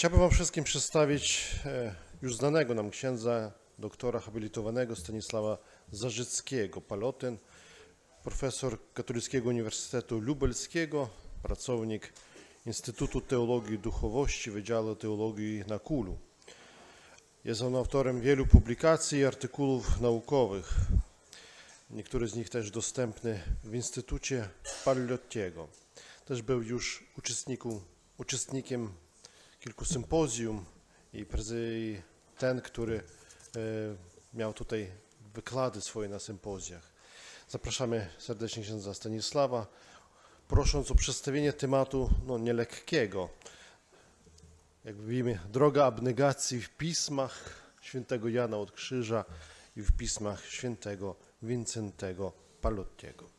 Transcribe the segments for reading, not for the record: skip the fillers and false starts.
Chciałbym Wam wszystkim przedstawić już znanego nam księdza, doktora habilitowanego Stanisława Zarzyckiego, Palotyn, profesor Katolickiego Uniwersytetu Lubelskiego, pracownik Instytutu Teologii i Duchowości Wydziału Teologii na KUL-u. Jest on autorem wielu publikacji i artykułów naukowych. Niektóre z nich też dostępne w Instytucie Palottiego. Też był już uczestnikiem kilku sympozjum i ten, który miał tutaj wykłady swoje na sympozjach. Zapraszamy serdecznie księdza Stanisława, prosząc o przedstawienie tematu nielekkiego. Jak mówimy, droga abnegacji w pismach świętego Jana od Krzyża i w pismach świętego Wincentego Palottiego.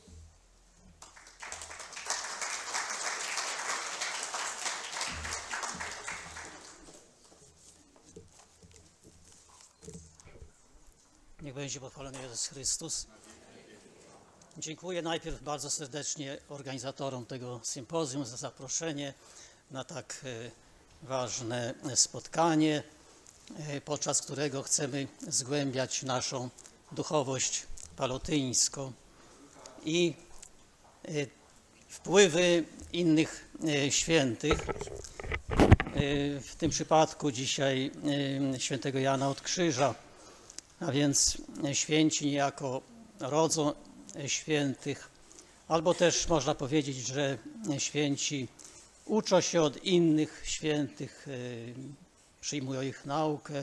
Niech będzie pochwalony Jezus Chrystus. Dziękuję najpierw bardzo serdecznie organizatorom tego sympozjum za zaproszenie na tak ważne spotkanie, podczas którego chcemy zgłębiać naszą duchowość palotyńską i wpływy innych świętych. W tym przypadku dzisiaj świętego Jana od Krzyża, a więc święci niejako rodzą świętych, albo też można powiedzieć, że święci uczą się od innych świętych, przyjmują ich naukę,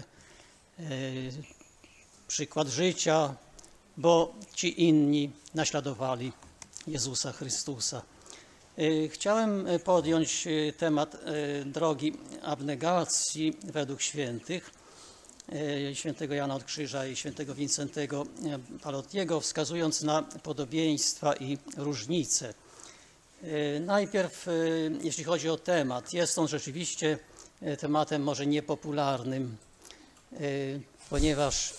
przykład życia, bo ci inni naśladowali Jezusa Chrystusa. Chciałem podjąć temat drogi abnegacji według świętych, świętego Jana od Krzyża i świętego Wincentego Palottiego, wskazując na podobieństwa i różnice. Najpierw, jeśli chodzi o temat, jest on rzeczywiście tematem może niepopularnym, ponieważ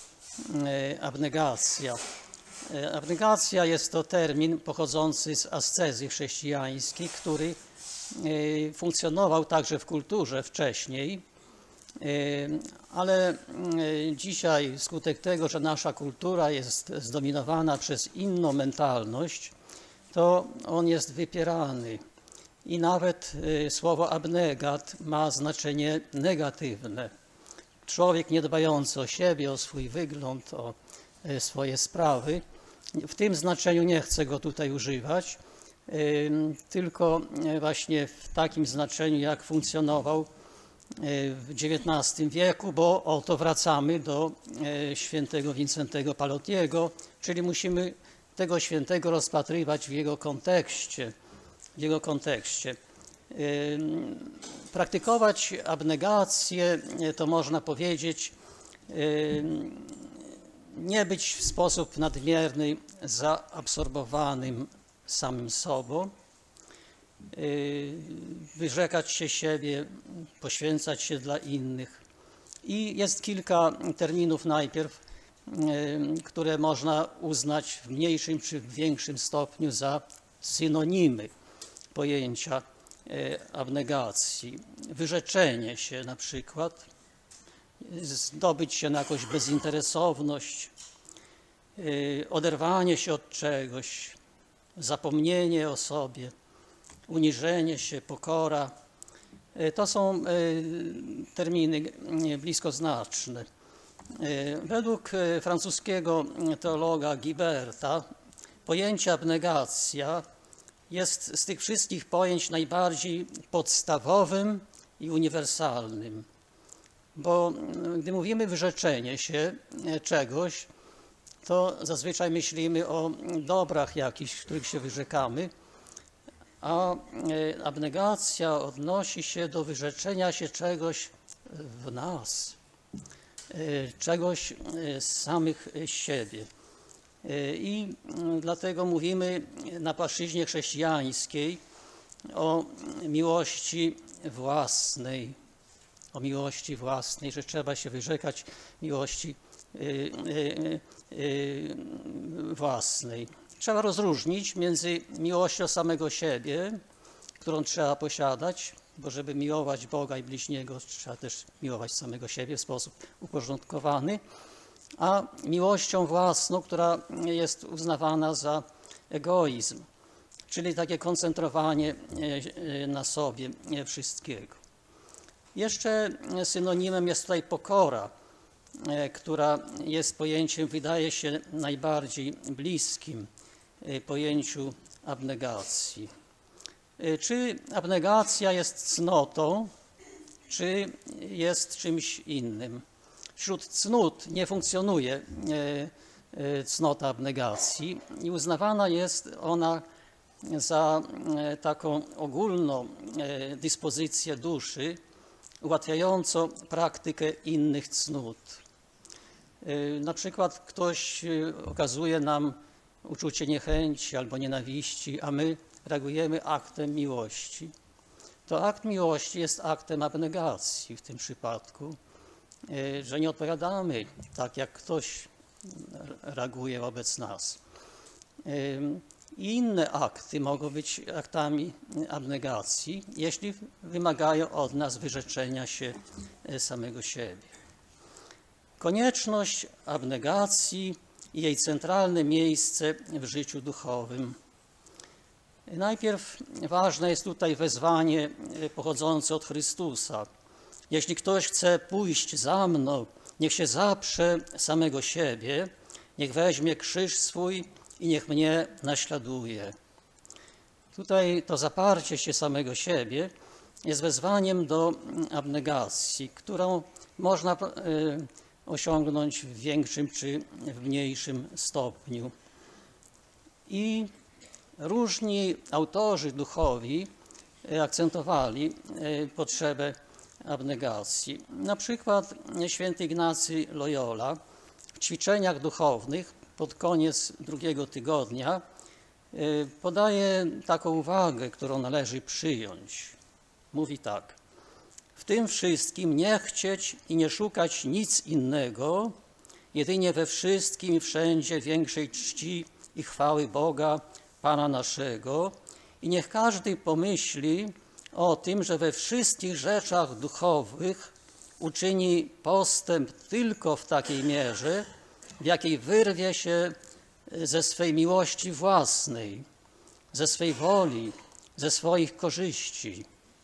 abnegacja jest to termin pochodzący z ascezy chrześcijańskiej, który funkcjonował także w kulturze wcześniej, ale dzisiaj wskutek tego, że nasza kultura jest zdominowana przez inną mentalność, to on jest wypierany i nawet słowo abnegat ma znaczenie negatywne. Człowiek niedbający o siebie, o swój wygląd, o swoje sprawy, w tym znaczeniu nie chcę go tutaj używać, tylko właśnie w takim znaczeniu, jak funkcjonował w XIX wieku, bo oto wracamy do świętego Wincentego Palottiego, czyli musimy tego świętego rozpatrywać w jego kontekście. Praktykować abnegację to można powiedzieć, nie być w sposób nadmierny zaabsorbowanym samym sobą, wyrzekać się siebie, poświęcać się dla innych. I jest kilka terminów najpierw, które można uznać w mniejszym czy w większym stopniu za synonimy pojęcia abnegacji. Wyrzeczenie się na przykład, zdobyć się na jakąś bezinteresowność, oderwanie się od czegoś, zapomnienie o sobie, uniżenie się, pokora. To są terminy bliskoznaczne. Według francuskiego teologa Guiberta pojęcie abnegacja jest z tych wszystkich pojęć najbardziej podstawowym i uniwersalnym. Bo gdy mówimy wyrzeczenie się czegoś, to zazwyczaj myślimy o dobrach jakichś, których się wyrzekamy, a abnegacja odnosi się do wyrzeczenia się czegoś w nas, czegoś z samych siebie. I dlatego mówimy na płaszczyźnie chrześcijańskiej o miłości własnej, że trzeba się wyrzekać miłości własnej. Trzeba rozróżnić między miłością samego siebie, którą trzeba posiadać, bo żeby miłować Boga i bliźniego, trzeba też miłować samego siebie w sposób uporządkowany, a miłością własną, która jest uznawana za egoizm, czyli takie koncentrowanie na sobie wszystkiego. Jeszcze synonimem jest tutaj pokora, która jest pojęciem, wydaje się, najbardziej bliskim pojęciu abnegacji. Czy abnegacja jest cnotą, czy jest czymś innym? Wśród cnót nie funkcjonuje cnota abnegacji i uznawana jest ona za taką ogólną dyspozycję duszy, ułatwiającą praktykę innych cnót. Na przykład ktoś okazuje nam uczucie niechęci albo nienawiści, a my reagujemy aktem miłości. To akt miłości jest aktem abnegacji w tym przypadku, że nie odpowiadamy tak, jak ktoś reaguje wobec nas. I inne akty mogą być aktami abnegacji, jeśli wymagają od nas wyrzeczenia się samego siebie. Konieczność abnegacji i jej centralne miejsce w życiu duchowym. Najpierw ważne jest tutaj wezwanie pochodzące od Chrystusa. Jeśli ktoś chce pójść za mną, niech się zaprze samego siebie, niech weźmie krzyż swój i niech mnie naśladuje. Tutaj to zaparcie się samego siebie jest wezwaniem do abnegacji, którą można osiągnąć w większym czy w mniejszym stopniu. I różni autorzy duchowi akcentowali potrzebę abnegacji. Na przykład święty Ignacy Loyola w ćwiczeniach duchownych pod koniec drugiego tygodnia podaje taką uwagę, którą należy przyjąć. Mówi tak: w tym wszystkim nie chcieć i nie szukać nic innego, jedynie we wszystkim i wszędzie większej czci i chwały Boga, Pana naszego, i niech każdy pomyśli o tym, że we wszystkich rzeczach duchowych uczyni postęp tylko w takiej mierze, w jakiej wyrwie się ze swej miłości własnej, ze swej woli, ze swoich korzyści.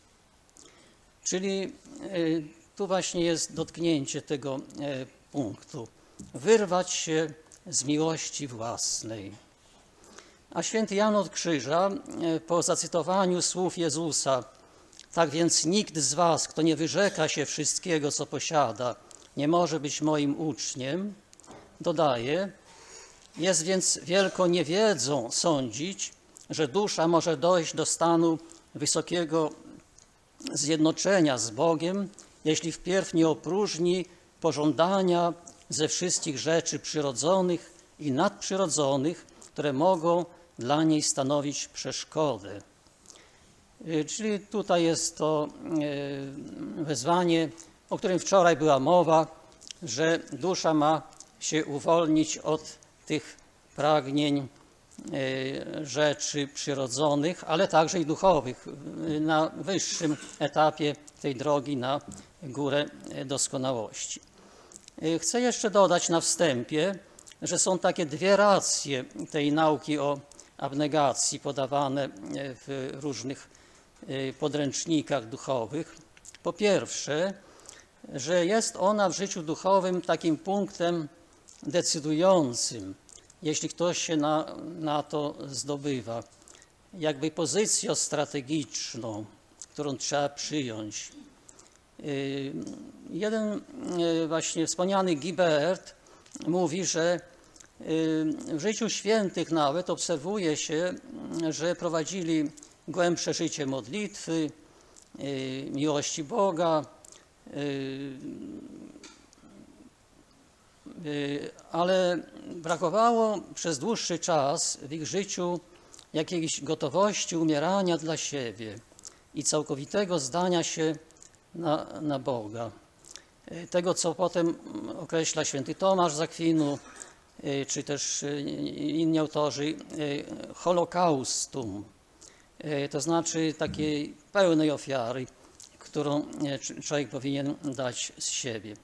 Czyli tu właśnie jest dotknięcie tego punktu. Wyrwać się z miłości własnej. A święty Jan od Krzyża po zacytowaniu słów Jezusa: tak więc nikt z was, kto nie wyrzeka się wszystkiego, co posiada, nie może być moim uczniem, dodaje: jest więc wielką niewiedzą sądzić, że dusza może dojść do stanu wysokiego zjednoczenia z Bogiem, jeśli wpierw nie opróżni pożądania ze wszystkich rzeczy przyrodzonych i nadprzyrodzonych, które mogą dla niej stanowić przeszkodę. Czyli tutaj jest to wezwanie, o którym wczoraj była mowa, że dusza ma się uwolnić od tych pragnień rzeczy przyrodzonych, ale także i duchowych, na wyższym etapie tej drogi na górę doskonałości. Chcę jeszcze dodać na wstępie, że są takie dwie racje tej nauki o abnegacji podawane w różnych podręcznikach duchowych. Po pierwsze, że jest ona w życiu duchowym takim punktem decydującym, jeśli ktoś się na to zdobywa, jakby pozycją strategiczną, którą trzeba przyjąć. Jeden właśnie wspomniany Guibert mówi, że w życiu świętych nawet obserwuje się, że prowadzili głębsze życie modlitwy, miłości Boga, ale brakowało przez dłuższy czas w ich życiu jakiejś gotowości umierania dla siebie i całkowitego zdania się na Boga. Tego, co potem określa święty Tomasz z Akwinu, czy też inni autorzy, holokaustum, to znaczy takiej pełnej ofiary, którą człowiek powinien dać z siebie.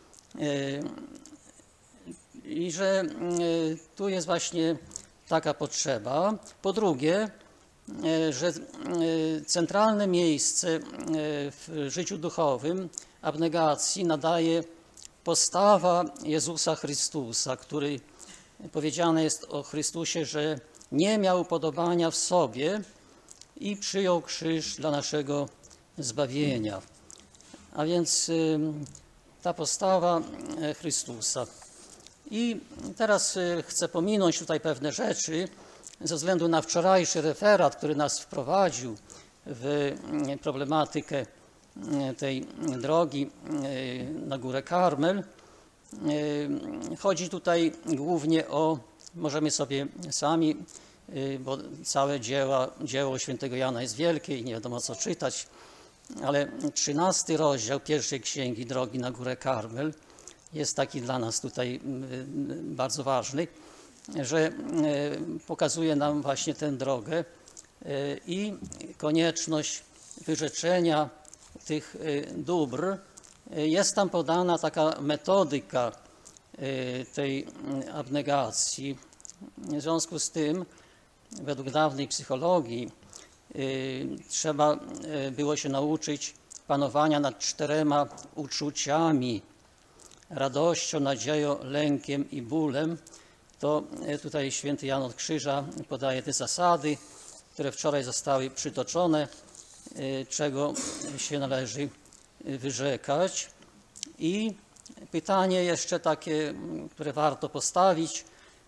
I że tu jest właśnie taka potrzeba. Po drugie, że centralne miejsce w życiu duchowym abnegacji nadaje postawa Jezusa Chrystusa, który powiedziane jest o Chrystusie, że nie miał upodobania w sobie i przyjął krzyż dla naszego zbawienia. A więc ta postawa Chrystusa. I teraz chcę pominąć tutaj pewne rzeczy ze względu na wczorajszy referat, który nas wprowadził w problematykę tej drogi na Górę Karmel. Chodzi tutaj głównie o, możemy sobie sami, bo całe dzieło świętego Jana jest wielkie i nie wiadomo co czytać, ale 13 rozdział pierwszej księgi Drogi na Górę Karmel jest taki dla nas tutaj bardzo ważny, że pokazuje nam właśnie tę drogę i konieczność wyrzeczenia tych dóbr. Jest tam podana taka metodyka tej abnegacji. W związku z tym, według dawnej psychologii, trzeba było się nauczyć panowania nad 4 uczuciami: radością, nadzieją, lękiem i bólem. To tutaj święty Jan od Krzyża podaje te zasady, które wczoraj zostały przytoczone, czego się należy wyrzekać. I pytanie jeszcze takie, które warto postawić: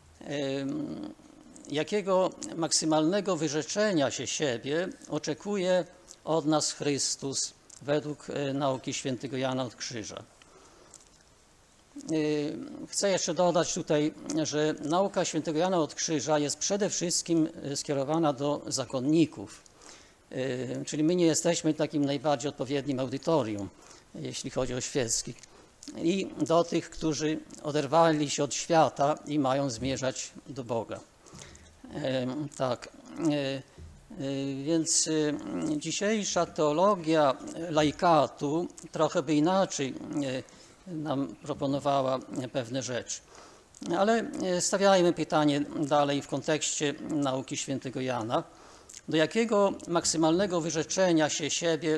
jakiego maksymalnego wyrzeczenia się siebie oczekuje od nas Chrystus według nauki świętego Jana od Krzyża? Chcę jeszcze dodać tutaj, że nauka świętego Jana od Krzyża jest przede wszystkim skierowana do zakonników, czyli my nie jesteśmy takim najbardziej odpowiednim audytorium, jeśli chodzi o świeckich, i do tych, którzy oderwali się od świata i mają zmierzać do Boga. Tak, więc dzisiejsza teologia laikatu trochę by inaczej nam proponowała pewne rzeczy. Ale stawiajmy pytanie dalej w kontekście nauki świętego Jana. Do jakiego maksymalnego wyrzeczenia się siebie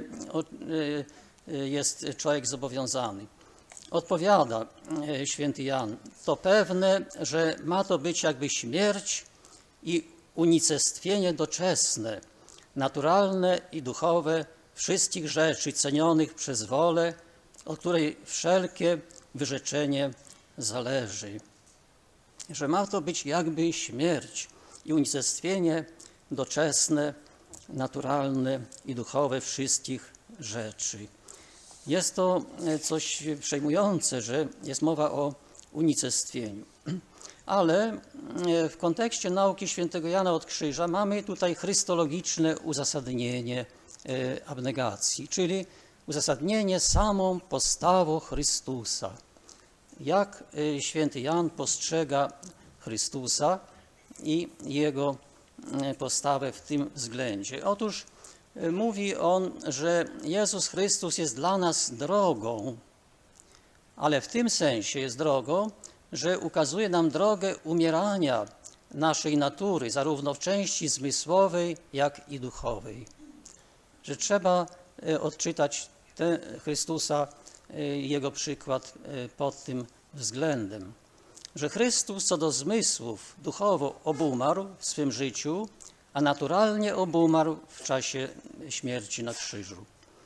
jest człowiek zobowiązany? Odpowiada święty Jan: to pewne, że ma to być jakby śmierć i unicestwienie doczesne, naturalne i duchowe wszystkich rzeczy cenionych przez wolę, od której wszelkie wyrzeczenie zależy. Że ma to być jakby śmierć i unicestwienie doczesne, naturalne i duchowe wszystkich rzeczy. Jest to coś przejmujące, że jest mowa o unicestwieniu. Ale w kontekście nauki świętego Jana od Krzyża mamy tutaj chrystologiczne uzasadnienie abnegacji, czyli uzasadnienie samą postawą Chrystusa. Jak święty Jan postrzega Chrystusa i Jego postawę w tym względzie? Otóż mówi on, że Jezus Chrystus jest dla nas drogą, ale w tym sensie jest drogą, że ukazuje nam drogę umierania naszej natury, zarówno w części zmysłowej, jak i duchowej. Że trzeba odczytać Chrystusa, Jego przykład pod tym względem. Że Chrystus co do zmysłów duchowo obumarł w swym życiu, a naturalnie obumarł w czasie śmierci na krzyżu.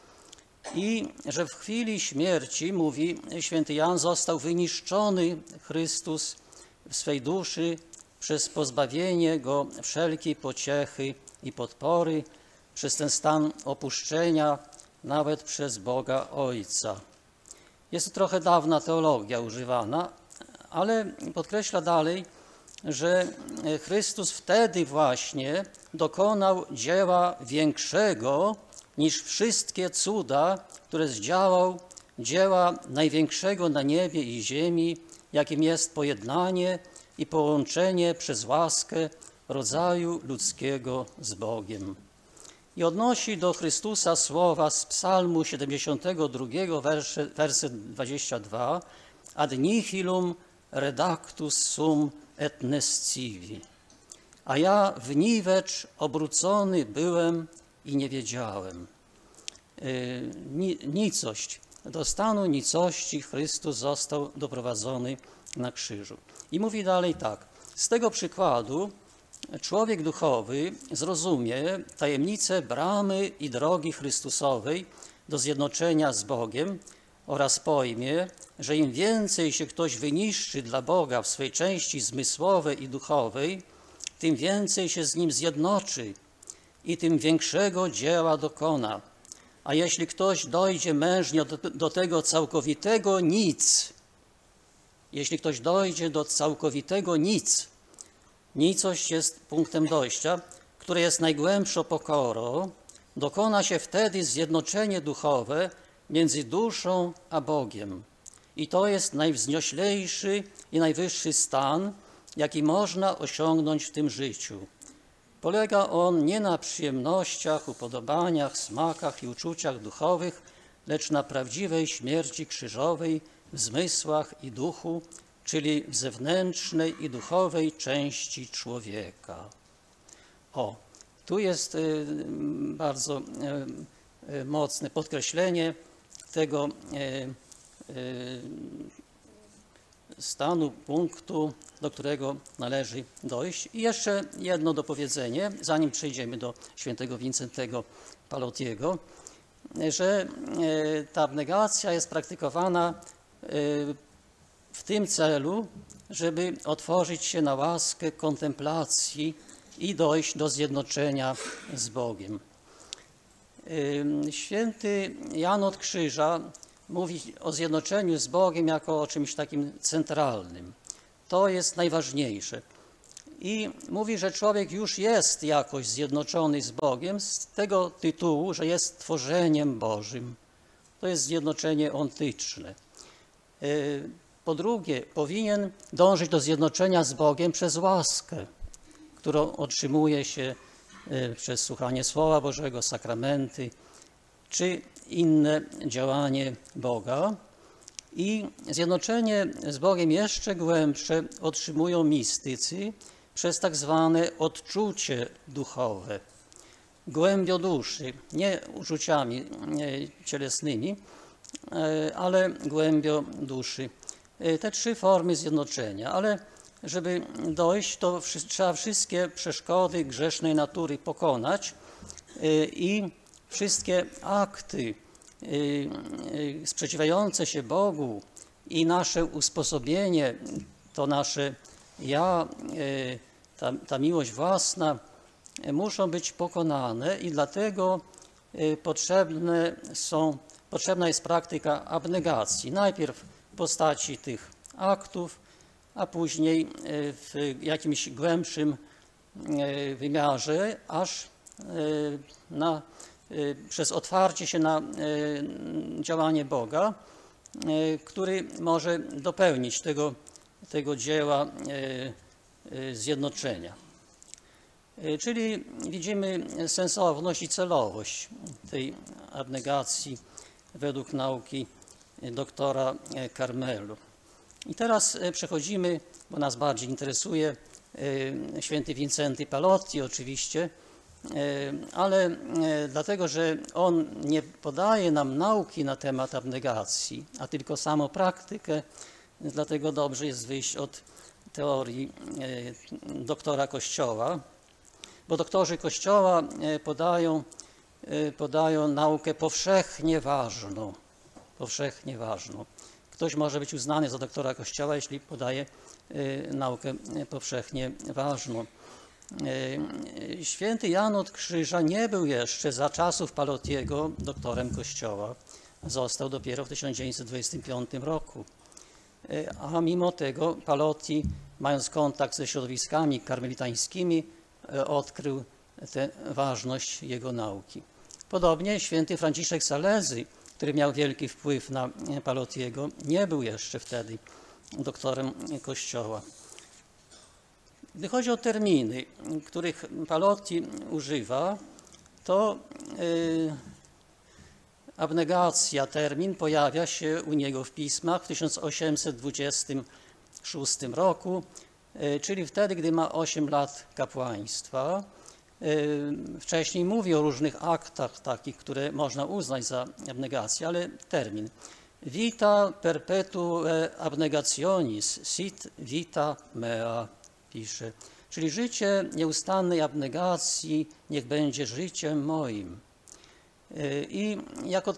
I że w chwili śmierci, mówi święty Jan, został wyniszczony Chrystus w swej duszy przez pozbawienie Go wszelkiej pociechy i podpory, przez ten stan opuszczenia, nawet przez Boga Ojca. Jest to trochę dawna teologia używana, ale podkreśla dalej, że Chrystus wtedy właśnie dokonał dzieła większego niż wszystkie cuda, które zdziałał, dzieła największego na niebie i ziemi, jakim jest pojednanie i połączenie przez łaskę rodzaju ludzkiego z Bogiem. i odnosi do Chrystusa słowa z Psalmu 72, werset 22: Ad nihilum redactus sum et nescivi. A ja w niwecz obrócony byłem i nie wiedziałem. Nicość, do stanu nicości Chrystus został doprowadzony na krzyżu. I mówi dalej tak: z tego przykładu człowiek duchowy zrozumie tajemnicę bramy i drogi Chrystusowej do zjednoczenia z Bogiem oraz pojmie, że im więcej się ktoś wyniszczy dla Boga w swej części zmysłowej i duchowej, tym więcej się z Nim zjednoczy i tym większego dzieła dokona. A jeśli ktoś dojdzie mężnie do tego całkowitego nic, nicość jest punktem dojścia, które jest najgłębszą pokorą, dokona się wtedy zjednoczenie duchowe między duszą a Bogiem. I to jest najwznioślejszy i najwyższy stan, jaki można osiągnąć w tym życiu. Polega on nie na przyjemnościach, upodobaniach, smakach i uczuciach duchowych, lecz na prawdziwej śmierci krzyżowej w zmysłach i duchu, czyli w zewnętrznej i duchowej części człowieka. Tu jest bardzo mocne podkreślenie tego stanu, punktu, do którego należy dojść. I jeszcze jedno dopowiedzenie, zanim przejdziemy do świętego Wincentego Palotiego, że ta abnegacja jest praktykowana w tym celu, żeby otworzyć się na łaskę kontemplacji i dojść do zjednoczenia z Bogiem. Święty Jan od Krzyża mówi o zjednoczeniu z Bogiem jako o czymś takim centralnym. To jest najważniejsze. I mówi, że człowiek już jest jakoś zjednoczony z Bogiem z tego tytułu, że jest tworzeniem Bożym. To jest zjednoczenie ontyczne. Po drugie, powinien dążyć do zjednoczenia z Bogiem przez łaskę, którą otrzymuje się przez słuchanie Słowa Bożego, sakramenty, czy inne działanie Boga. I zjednoczenie z Bogiem jeszcze głębsze otrzymują mistycy przez tak zwane odczucie duchowe, głębio duszy, nie uczuciami cielesnymi, ale głębio duszy. Te trzy formy zjednoczenia, ale żeby dojść, to trzeba wszystkie przeszkody grzesznej natury pokonać i wszystkie akty sprzeciwiające się Bogu i nasze usposobienie, to nasze ja, ta miłość własna muszą być pokonane i dlatego potrzebna jest praktyka abnegacji. Najpierw w postaci tych aktów, a później w jakimś głębszym wymiarze, aż przez otwarcie się na działanie Boga, który może dopełnić tego dzieła zjednoczenia. Czyli widzimy sensowność i celowość tej abnegacji według nauki doktora Karmelu. I teraz przechodzimy, bo nas bardziej interesuje święty Wincenty Palotti oczywiście, ale dlatego, że on nie podaje nam nauki na temat abnegacji, a tylko samą praktykę, dlatego dobrze jest wyjść od teorii doktora Kościoła, bo doktorzy Kościoła podają naukę powszechnie ważną. Ktoś może być uznany za doktora Kościoła, jeśli podaje naukę powszechnie ważną. Święty Jan od Krzyża nie był jeszcze za czasów Palotiego doktorem Kościoła. Został dopiero w 1925 roku. A mimo tego Palotti, mając kontakt ze środowiskami karmelitańskimi, odkrył tę ważność jego nauki. Podobnie święty Franciszek Salezy, który miał wielki wpływ na Palotiego, nie był jeszcze wtedy doktorem Kościoła. Gdy chodzi o terminy, których Palotti używa, to abnegacja, termin pojawia się u niego w pismach w 1826 roku, czyli wtedy, gdy ma 8 lat kapłaństwa. Wcześniej mówi o różnych aktach takich, które można uznać za abnegację, ale termin. Vita perpetue abnegationis, sit vita mea, pisze. Czyli życie nieustannej abnegacji niech będzie życiem moim. I jako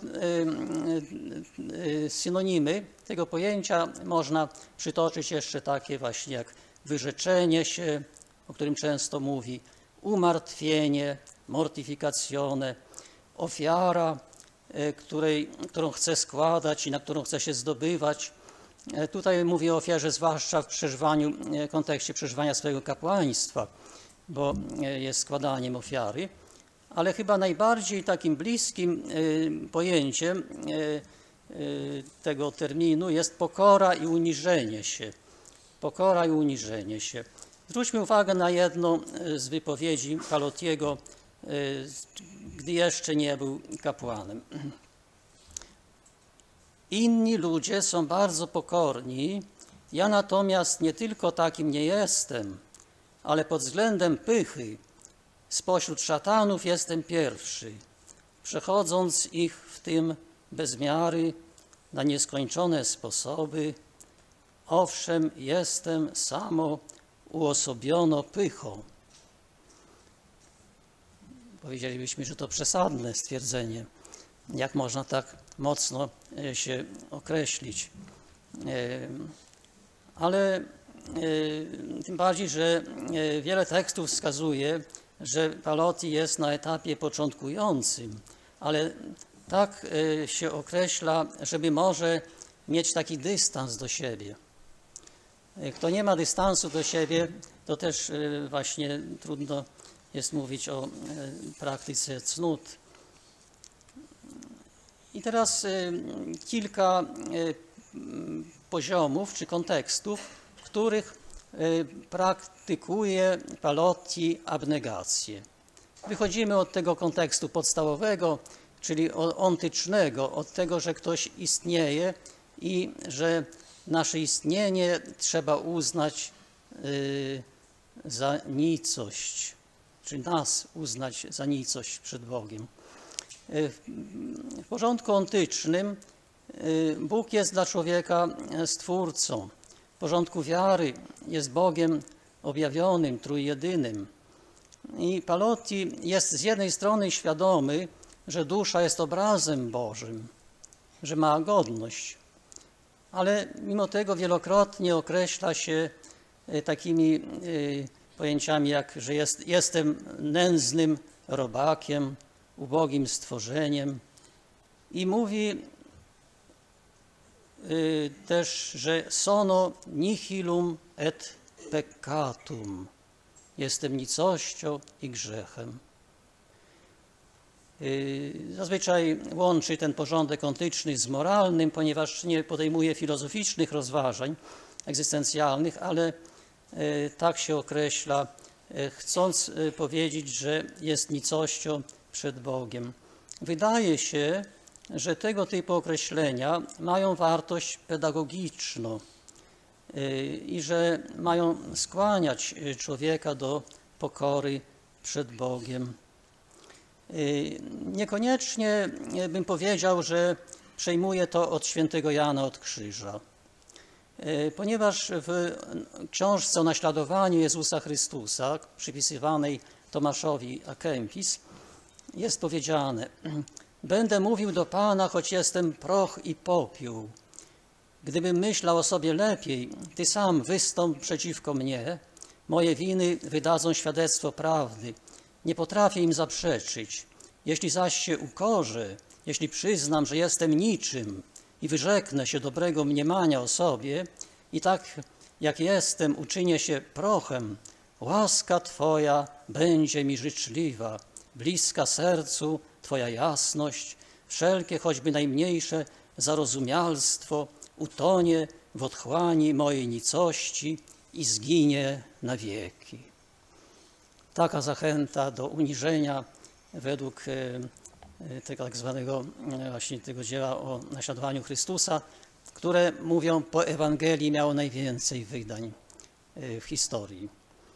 synonimy tego pojęcia można przytoczyć jeszcze takie właśnie jak wyrzeczenie się, o którym często mówi, umartwienie, mortificatione, ofiara, którą chce składać i na którą chce się zdobywać. Tutaj mówię o ofiarze zwłaszcza w kontekście przeżywania swojego kapłaństwa, bo jest składaniem ofiary. Ale chyba najbardziej takim bliskim pojęciem tego terminu jest pokora i uniżenie się. Pokora i uniżenie się. Zwróćmy uwagę na jedną z wypowiedzi Palotiego, gdy jeszcze nie był kapłanem. Inni ludzie są bardzo pokorni, ja natomiast nie tylko takim nie jestem, ale pod względem pychy spośród szatanów jestem pierwszy, przechodząc ich w tym bez miary na nieskończone sposoby. Owszem, jestem samo uosobiono pychą. Powiedzielibyśmy, że to przesadne stwierdzenie. Jak można tak mocno się określić? Ale tym bardziej, że wiele tekstów wskazuje, że Paloti jest na etapie początkującym, ale tak się określa, żeby może mieć taki dystans do siebie. Kto nie ma dystansu do siebie, to też właśnie trudno jest mówić o praktyce cnót. I teraz kilka poziomów czy kontekstów, w których praktykuje Palotti abnegację. Wychodzimy od tego kontekstu podstawowego, czyli ontycznego, od tego, że ktoś istnieje i że nasze istnienie trzeba uznać za nicość, czy nas uznać za nicość przed Bogiem. W porządku ontycznym Bóg jest dla człowieka Stwórcą. W porządku wiary jest Bogiem objawionym, trójjedynym. I Palotti jest z jednej strony świadomy, że dusza jest obrazem Bożym, że ma godność, ale mimo tego wielokrotnie określa się takimi pojęciami jak, że jestem nędznym robakiem, ubogim stworzeniem i mówi też, że sono nihilum et peccatum, jestem nicością i grzechem. Zazwyczaj łączy ten porządek ontyczny z moralnym, ponieważ nie podejmuje filozoficznych rozważań egzystencjalnych, ale tak się określa, chcąc powiedzieć, że jest nicością przed Bogiem. Wydaje się, że tego typu określenia mają wartość pedagogiczną i że mają skłaniać człowieka do pokory przed Bogiem. Niekoniecznie bym powiedział, że przejmuje to od świętego Jana od Krzyża, ponieważ w książce o naśladowaniu Jezusa Chrystusa, przypisywanej Tomaszowi a Kempis, jest powiedziane: będę mówił do Pana, choć jestem proch i popiół. Gdybym myślał o sobie lepiej, Ty sam wystąp przeciwko mnie, moje winy wydadzą świadectwo prawdy. Nie potrafię im zaprzeczyć. Jeśli zaś się ukorzę, jeśli przyznam, że jestem niczym i wyrzeknę się dobrego mniemania o sobie i tak jak jestem uczynię się prochem, łaska Twoja będzie mi życzliwa, bliska sercu Twoja jasność, wszelkie choćby najmniejsze zarozumialstwo utonie w otchłani mojej nicości i zginie na wieki. Taka zachęta do uniżenia według tego tak zwanego właśnie tego dzieła o naśladowaniu Chrystusa, które mówią, po Ewangelii miało najwięcej wydań w historii.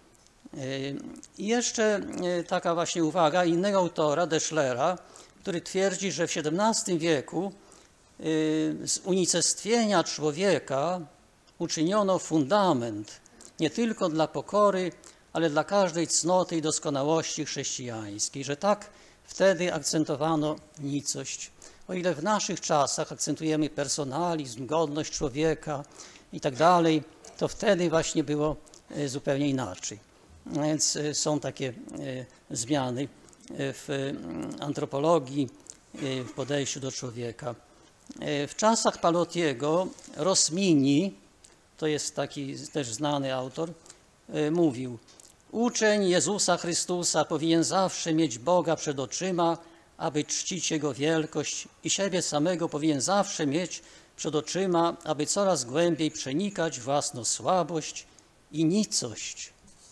I jeszcze taka właśnie uwaga innego autora, Deschlera, który twierdzi, że w XVII wieku z unicestwienia człowieka uczyniono fundament nie tylko dla pokory, ale dla każdej cnoty i doskonałości chrześcijańskiej, że tak wtedy akcentowano nicość. O ile w naszych czasach akcentujemy personalizm, godność człowieka i tak dalej, to wtedy właśnie było zupełnie inaczej. Więc są takie zmiany w antropologii, w podejściu do człowieka. W czasach Palotiego Rosmini, to jest taki też znany autor, mówił: uczeń Jezusa Chrystusa powinien zawsze mieć Boga przed oczyma, aby czcić Jego wielkość, i siebie samego powinien zawsze mieć przed oczyma, aby coraz głębiej przenikać własną słabość i nicość.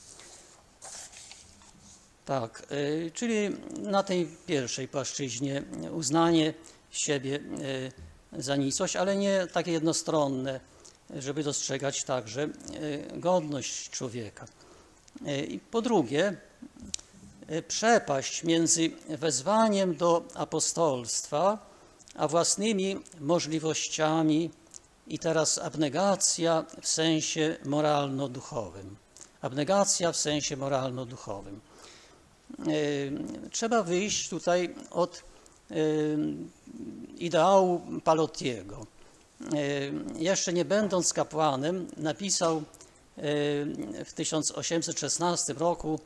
Tak, czyli na tej pierwszej płaszczyźnie uznanie siebie za nicość, ale nie takie jednostronne, żeby dostrzegać także godność człowieka. I po drugie, przepaść między wezwaniem do apostolstwa, a własnymi możliwościami, i teraz abnegacja w sensie moralno-duchowym. Abnegacja w sensie moralno-duchowym. Trzeba wyjść tutaj od ideału Palotiego. Jeszcze nie będąc kapłanem, napisał w 1816 roku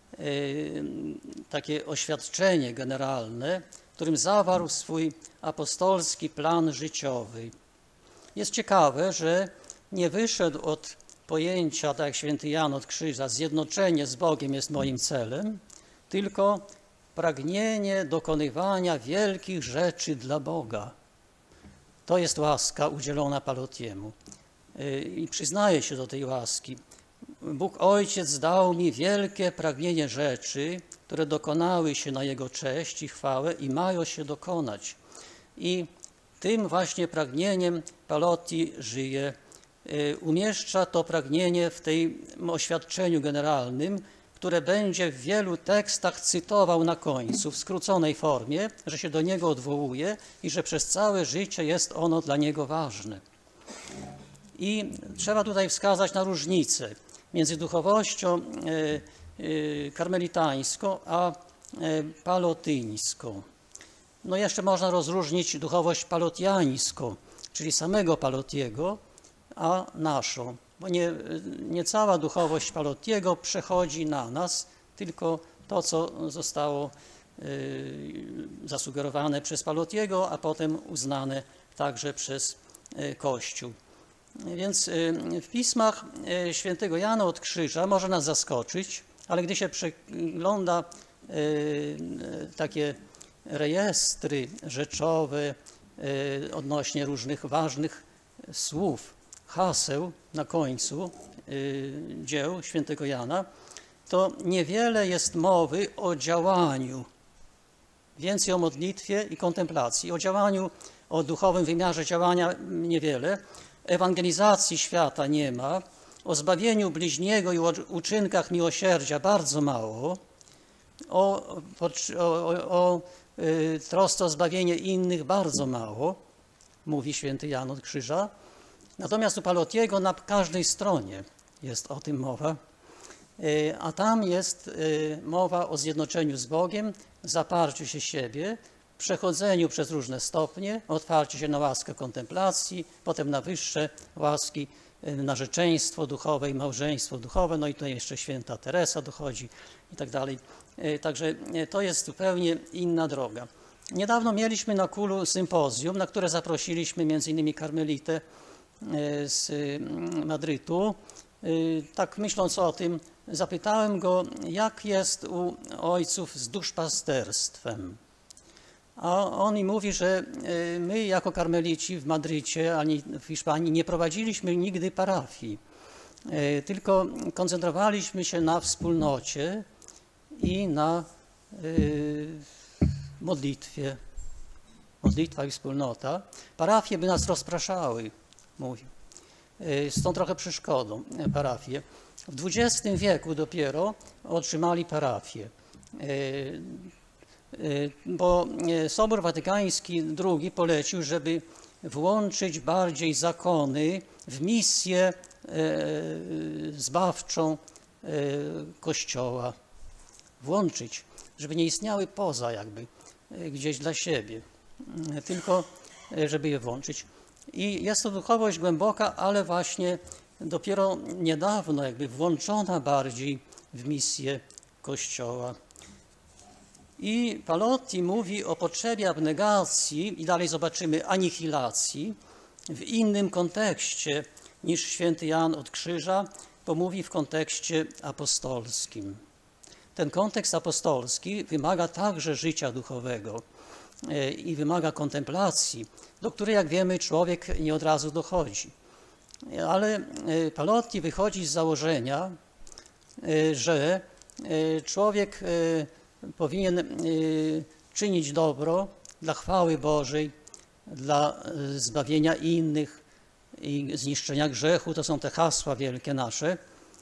takie oświadczenie generalne, w którym zawarł swój apostolski plan życiowy. Jest ciekawe, że nie wyszedł od pojęcia, tak jak święty Jan od krzyża, zjednoczenie z Bogiem jest moim celem, tylko pragnienie dokonywania wielkich rzeczy dla Boga. To jest łaska udzielona Palotiemu. I przyznaję się do tej łaski. Bóg Ojciec dał mi wielkie pragnienie rzeczy, które dokonały się na Jego cześć i chwałę i mają się dokonać. I tym właśnie pragnieniem Paloti żyje. Umieszcza to pragnienie w tym oświadczeniu generalnym, które będzie w wielu tekstach cytował na końcu w skróconej formie, że się do niego odwołuje i że przez całe życie jest ono dla niego ważne. I trzeba tutaj wskazać na różnicę między duchowością karmelitańską a palotyńską. No jeszcze można rozróżnić duchowość palotiańską, czyli samego Palotiego, a naszą. Bo nie cała duchowość Palotiego przechodzi na nas, tylko to, co zostało zasugerowane przez Palotiego, a potem uznane także przez Kościół. Więc w pismach świętego Jana od Krzyża może nas zaskoczyć, ale gdy się przegląda takie rejestry rzeczowe odnośnie różnych ważnych słów, haseł na końcu dzieł świętego Jana, to niewiele jest mowy o działaniu, więcej o modlitwie i kontemplacji. O działaniu, o duchowym wymiarze działania niewiele, ewangelizacji świata nie ma, o zbawieniu bliźniego i o uczynkach miłosierdzia bardzo mało, o trosce o zbawienie innych bardzo mało, mówi święty Jan od Krzyża. Natomiast u Palotiego na każdej stronie jest o tym mowa, a tam jest mowa o zjednoczeniu z Bogiem, zaparciu się siebie, przechodzeniu przez różne stopnie, otwarciu się na łaskę kontemplacji, potem na wyższe łaski, narzeczeństwo duchowe i małżeństwo duchowe, no i tutaj jeszcze święta Teresa dochodzi i tak dalej. Także to jest zupełnie inna droga. Niedawno mieliśmy na Kulu sympozjum, na które zaprosiliśmy m.in. karmelitę z Madrytu. Tak myśląc o tym, zapytałem go, jak jest u ojców z duszpasterstwem. A on mi mówi, że my jako karmelici w Madrycie ani w Hiszpanii nie prowadziliśmy nigdy parafii, tylko koncentrowaliśmy się na wspólnocie i na modlitwie. Modlitwa i wspólnota. Parafie by nas rozpraszały, mówi. Są trochę przeszkodą parafie. W XX wieku dopiero otrzymali parafie, bo Sobór Watykański II polecił, żeby włączyć bardziej zakony w misję zbawczą Kościoła. Włączyć, żeby nie istniały poza jakby gdzieś dla siebie, tylko żeby je włączyć. I jest to duchowość głęboka, ale właśnie dopiero niedawno jakby włączona bardziej w misję Kościoła. I Palotti mówi o potrzebie abnegacji i dalej zobaczymy anihilacji w innym kontekście niż święty Jan od Krzyża, bo mówi w kontekście apostolskim. Ten kontekst apostolski wymaga także życia duchowego i wymaga kontemplacji, do której, jak wiemy, człowiek nie od razu dochodzi. Ale Palotti wychodzi z założenia, że człowiek powinien czynić dobro dla chwały Bożej, dla zbawienia innych i zniszczenia grzechu. To są te hasła wielkie nasze.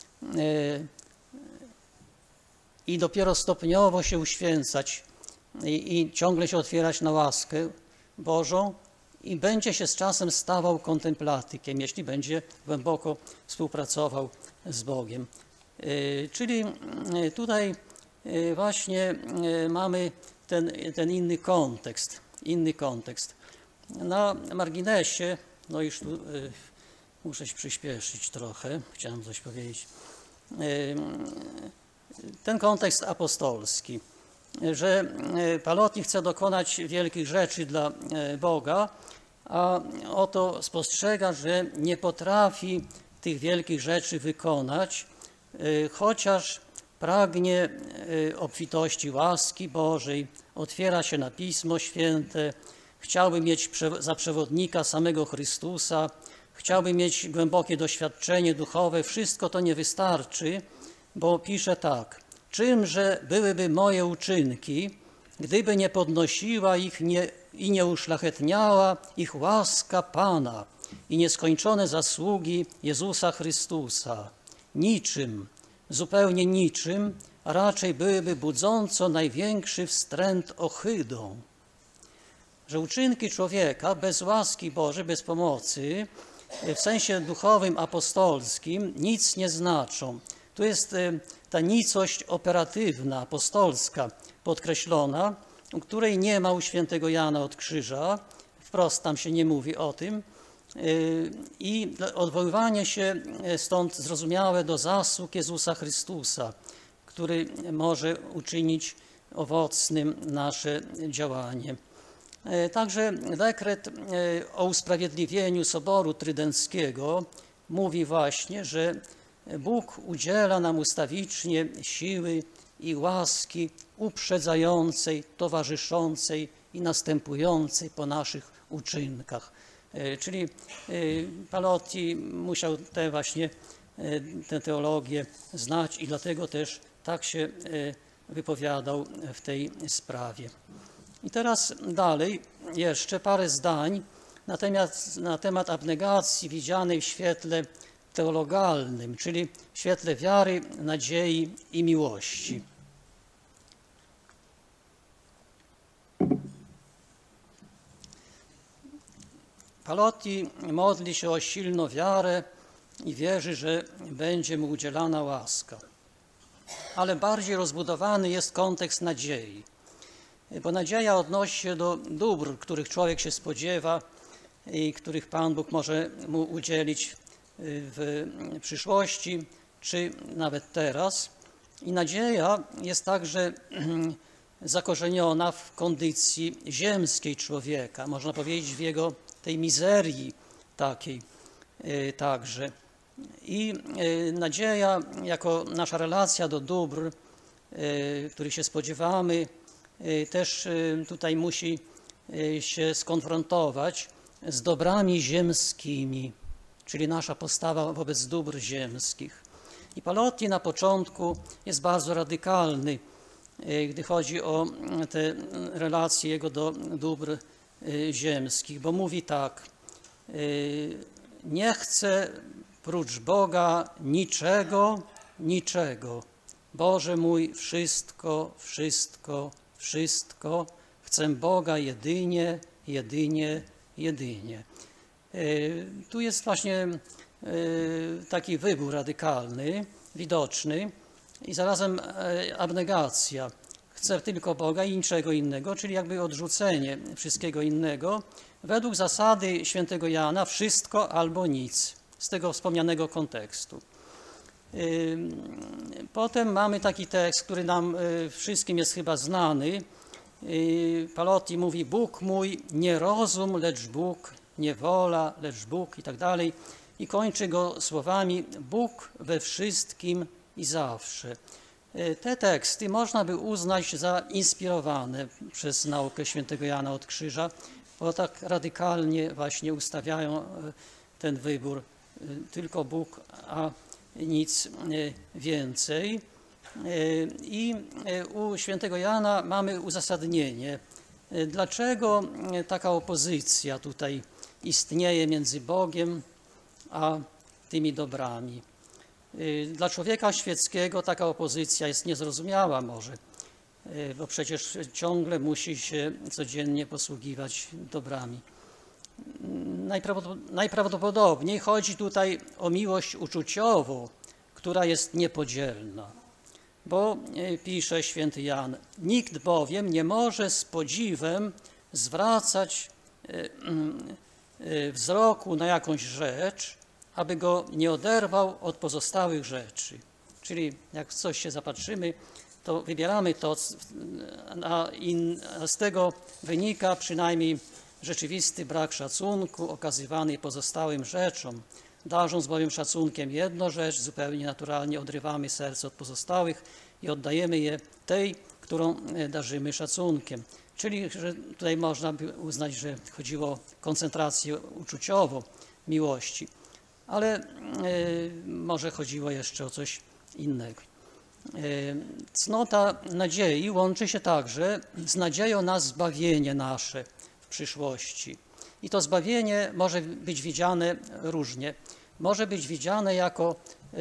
I dopiero stopniowo się uświęcać i ciągle się otwierać na łaskę Bożą i będzie się z czasem stawał kontemplatykiem, jeśli będzie głęboko współpracował z Bogiem. Czyli tutaj właśnie mamy ten inny kontekst. Na marginesie, no już tu muszę się przyspieszyć trochę, chciałem coś powiedzieć. Ten kontekst apostolski, że Palotti chce dokonać wielkich rzeczy dla Boga, a oto spostrzega, że nie potrafi tych wielkich rzeczy wykonać, chociaż pragnie obfitości łaski Bożej, otwiera się na Pismo Święte, chciałby mieć za przewodnika samego Chrystusa, chciałby mieć głębokie doświadczenie duchowe. Wszystko to nie wystarczy, bo pisze tak: czymże byłyby moje uczynki, gdyby nie podnosiła ich i nie uszlachetniała ich łaska Pana i nieskończone zasługi Jezusa Chrystusa? Niczym, zupełnie niczym, a raczej byłyby budząco największy wstręt ohydą. Że uczynki człowieka bez łaski Bożej, bez pomocy, w sensie duchowym, apostolskim, nic nie znaczą. Tu jest ta nicość operatywna, apostolska podkreślona, o której nie ma u świętego Jana od Krzyża, wprost tam się nie mówi o tym, i odwoływanie się stąd zrozumiałe do zasług Jezusa Chrystusa, który może uczynić owocnym nasze działanie. Także dekret o usprawiedliwieniu Soboru Trydenckiego mówi właśnie, że Bóg udziela nam ustawicznie siły i łaski uprzedzającej, towarzyszącej i następującej po naszych uczynkach. Czyli Palotti musiał tę teologię znać i dlatego też tak się wypowiadał w tej sprawie. I teraz dalej jeszcze parę zdań na temat abnegacji widzianej w świetle teologalnym, czyli w świetle wiary, nadziei i miłości. Palotti modli się o silną wiarę i wierzy, że będzie mu udzielana łaska. Ale bardziej rozbudowany jest kontekst nadziei, bo nadzieja odnosi się do dóbr, których człowiek się spodziewa i których Pan Bóg może mu udzielić w przyszłości, czy nawet teraz. I nadzieja jest także zakorzeniona w kondycji ziemskiej człowieka, można powiedzieć w jego tej mizerii takiej także. I nadzieja jako nasza relacja do dóbr, których się spodziewamy, też tutaj musi się skonfrontować z dobrami ziemskimi, czyli nasza postawa wobec dóbr ziemskich. I Palotti na początku jest bardzo radykalny gdy chodzi o te relacje Jego do dóbr ziemskich, bo mówi tak: nie chcę prócz Boga niczego, niczego. Boże mój, wszystko, wszystko, wszystko. Chcę Boga jedynie, jedynie, jedynie. Tu jest właśnie taki wybór radykalny, widoczny i zarazem abnegacja. Chcę tylko Boga i niczego innego, czyli jakby odrzucenie wszystkiego innego. Według zasady świętego Jana wszystko albo nic, z tego wspomnianego kontekstu. Potem mamy taki tekst, który nam wszystkim jest chyba znany. Palotti mówi: Bóg mój, nie rozum, lecz Bóg, nie wola, lecz Bóg i tak dalej. I kończy go słowami: Bóg we wszystkim i zawsze. Te teksty można by uznać za inspirowane przez naukę świętego Jana od Krzyża, bo tak radykalnie właśnie ustawiają ten wybór. Tylko Bóg, a nic więcej. I u świętego Jana mamy uzasadnienie, dlaczego taka opozycja tutaj istnieje między Bogiem a tymi dobrami. Dla człowieka świeckiego taka opozycja jest niezrozumiała może, bo przecież ciągle musi się codziennie posługiwać dobrami. Najprawdopodobniej chodzi tutaj o miłość uczuciową, która jest niepodzielna, bo pisze święty Jan: nikt bowiem nie może z podziwem zwracać wzroku na jakąś rzecz, aby go nie oderwał od pozostałych rzeczy. Czyli jak w coś się zapatrzymy, to wybieramy to, a z tego wynika przynajmniej rzeczywisty brak szacunku okazywany pozostałym rzeczom. Darząc bowiem szacunkiem jedną rzecz, zupełnie naturalnie odrywamy serce od pozostałych i oddajemy je tej, którą darzymy szacunkiem. Czyli że tutaj można by uznać, że chodziło o koncentrację uczuciową miłości, ale może chodziło jeszcze o coś innego. Cnota nadziei łączy się także z nadzieją na zbawienie nasze w przyszłości. I to zbawienie może być widziane różnie. Może być widziane jako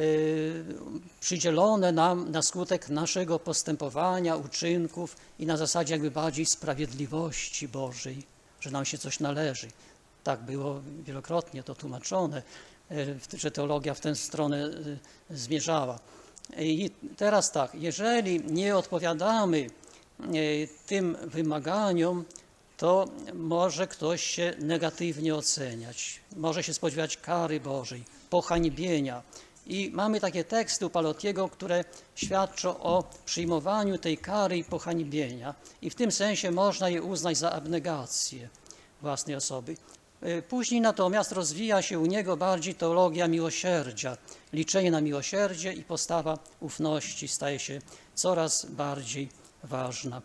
przydzielone nam na skutek naszego postępowania, uczynków i na zasadzie jakby bardziej sprawiedliwości Bożej, że nam się coś należy. Tak było wielokrotnie to tłumaczone, że teologia w tę stronę zmierzała. I teraz tak, jeżeli nie odpowiadamy tym wymaganiom, to może ktoś się negatywnie oceniać, może się spodziewać kary Bożej, pohańbienia. I mamy takie teksty u Palottiego, które świadczą o przyjmowaniu tej kary i pohańbienia i w tym sensie można je uznać za abnegację własnej osoby. Później natomiast rozwija się u niego bardziej teologia miłosierdzia, liczenie na miłosierdzie i postawa ufności staje się coraz bardziej ważna.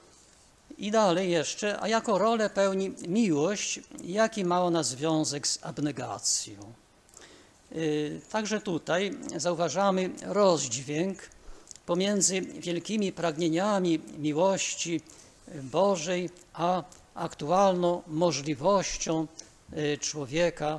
I dalej jeszcze, a jaką rolę pełni miłość, jaki ma ona związek z abnegacją? Także tutaj zauważamy rozdźwięk pomiędzy wielkimi pragnieniami miłości Bożej, a aktualną możliwością człowieka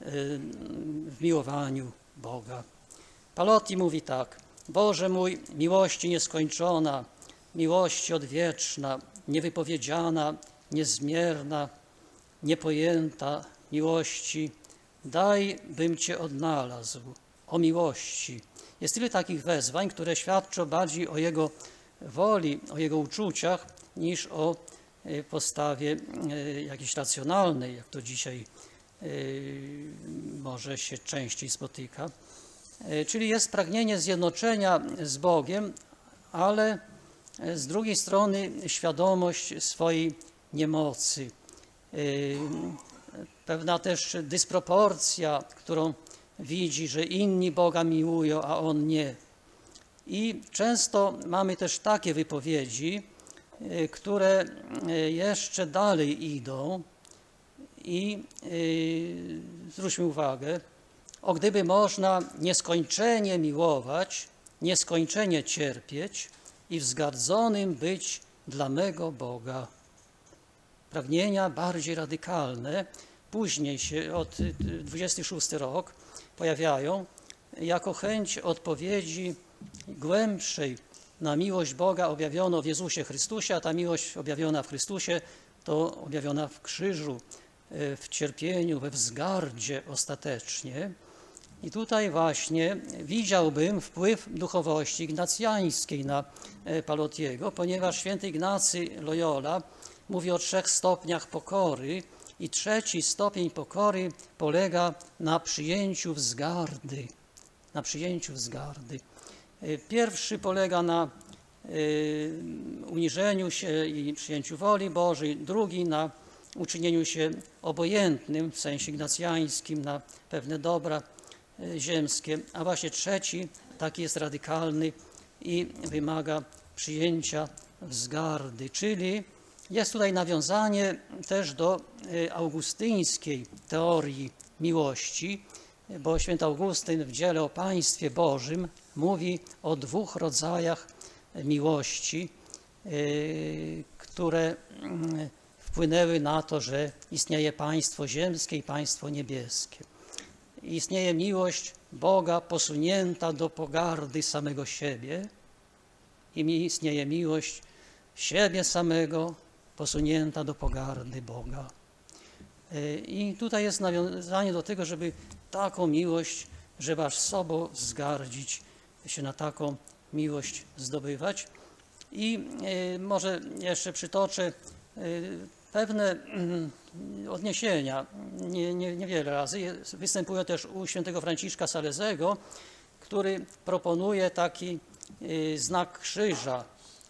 w miłowaniu Boga. Palotti mówi tak: Boże mój, miłości nieskończona, miłości odwieczna, niewypowiedziana, niezmierna, niepojęta miłości, daj, bym Cię odnalazł, o miłości. Jest tyle takich wezwań, które świadczą bardziej o Jego woli, o Jego uczuciach, niż o postawie jakiejś racjonalnej, jak to dzisiaj może się częściej spotyka. Czyli jest pragnienie zjednoczenia z Bogiem, ale z drugiej strony świadomość swojej niemocy. Pewna też dysproporcja, którą widzi, że inni Boga miłują, a on nie. I często mamy też takie wypowiedzi, które jeszcze dalej idą i zwróćmy uwagę, o gdyby można nieskończenie miłować, nieskończenie cierpieć i wzgardzonym być dla mego Boga. Pragnienia bardziej radykalne później się od 26 rok pojawiają jako chęć odpowiedzi głębszej na miłość Boga objawioną w Jezusie Chrystusie, a ta miłość objawiona w Chrystusie to objawiona w krzyżu, w cierpieniu, we wzgardzie ostatecznie. I tutaj właśnie widziałbym wpływ duchowości ignacjańskiej na Palotiego, ponieważ święty Ignacy Loyola mówi o 3 stopniach pokory i 3. stopień pokory polega na przyjęciu wzgardy. Na przyjęciu wzgardy. Pierwszy polega na uniżeniu się i przyjęciu woli Bożej, drugi na uczynieniu się obojętnym w sensie ignacjańskim na pewne dobra ziemskie, a właśnie 3. taki jest radykalny i wymaga przyjęcia wzgardy, czyli jest tutaj nawiązanie też do augustyńskiej teorii miłości, bo święty Augustyn w dziele o Państwie Bożym mówi o 2 rodzajach miłości, które wpłynęły na to, że istnieje państwo ziemskie i państwo niebieskie. Istnieje miłość Boga posunięta do pogardy samego siebie i istnieje miłość siebie samego posunięta do pogardy Boga. I tutaj jest nawiązanie do tego, żeby taką miłość, żeby aż sobą wzgardzić, się na taką miłość zdobywać. I może jeszcze przytoczę pewne odniesienia, niewiele razy. Występują też u świętego Franciszka Salezego, który proponuje taki znak krzyża,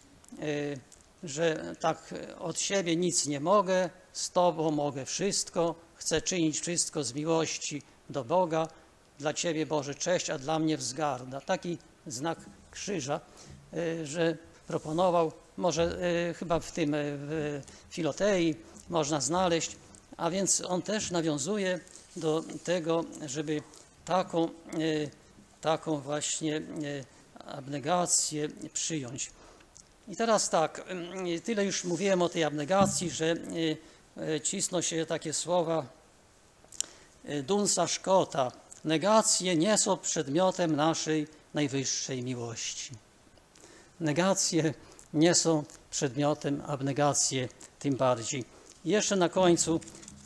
że tak od siebie nic nie mogę, z Tobą mogę wszystko, chcę czynić wszystko z miłości do Boga, dla Ciebie Boże cześć, a dla mnie wzgarda. Taki znak krzyża, że proponował, może chyba w tym w Filotei można znaleźć, a więc on też nawiązuje do tego, żeby taką właśnie abnegację przyjąć. I teraz tak, tyle już mówiłem o tej abnegacji, że cisną się takie słowa Dunsa Scotta. Negacje nie są przedmiotem naszej najwyższej miłości. Negacje nie są przedmiotem, abnegacje tym bardziej. I jeszcze na końcu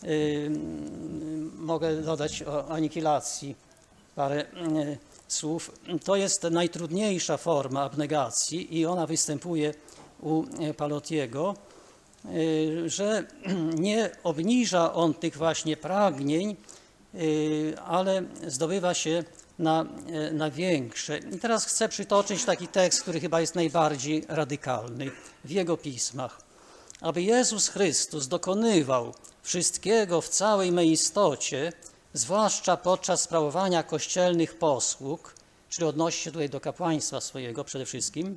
mogę dodać o anihilacji parę słów. To jest najtrudniejsza forma abnegacji i ona występuje u Palotiego, że nie obniża on tych właśnie pragnień, ale zdobywa się na większe. I teraz chcę przytoczyć taki tekst, który chyba jest najbardziej radykalny w jego pismach. Aby Jezus Chrystus dokonywał wszystkiego w całej mej istocie, zwłaszcza podczas sprawowania kościelnych posług, czyli odnosi się tutaj do kapłaństwa swojego przede wszystkim,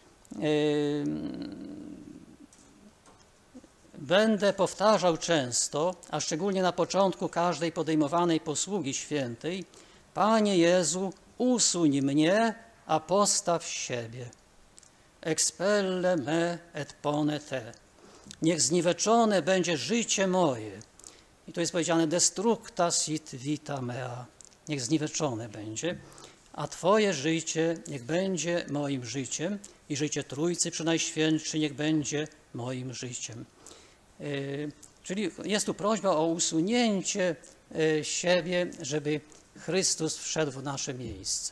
będę powtarzał często, a szczególnie na początku każdej podejmowanej posługi świętej: Panie Jezu, usuń mnie, a postaw siebie. Expelle me et pone te. Niech zniweczone będzie życie moje. I tu jest powiedziane destructa sit vita mea. Niech zniweczone będzie, a Twoje życie niech będzie moim życiem i życie Trójcy Przenajświętszej niech będzie moim życiem. Czyli jest tu prośba o usunięcie siebie, żeby Chrystus wszedł w nasze miejsce.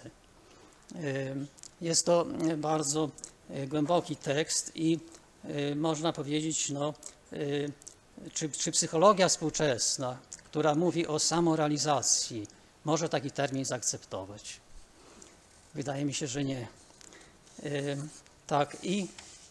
Jest to bardzo głęboki tekst i można powiedzieć, czy psychologia współczesna, która mówi o samorealizacji, może taki termin zaakceptować? Wydaje mi się, że nie. Tak, i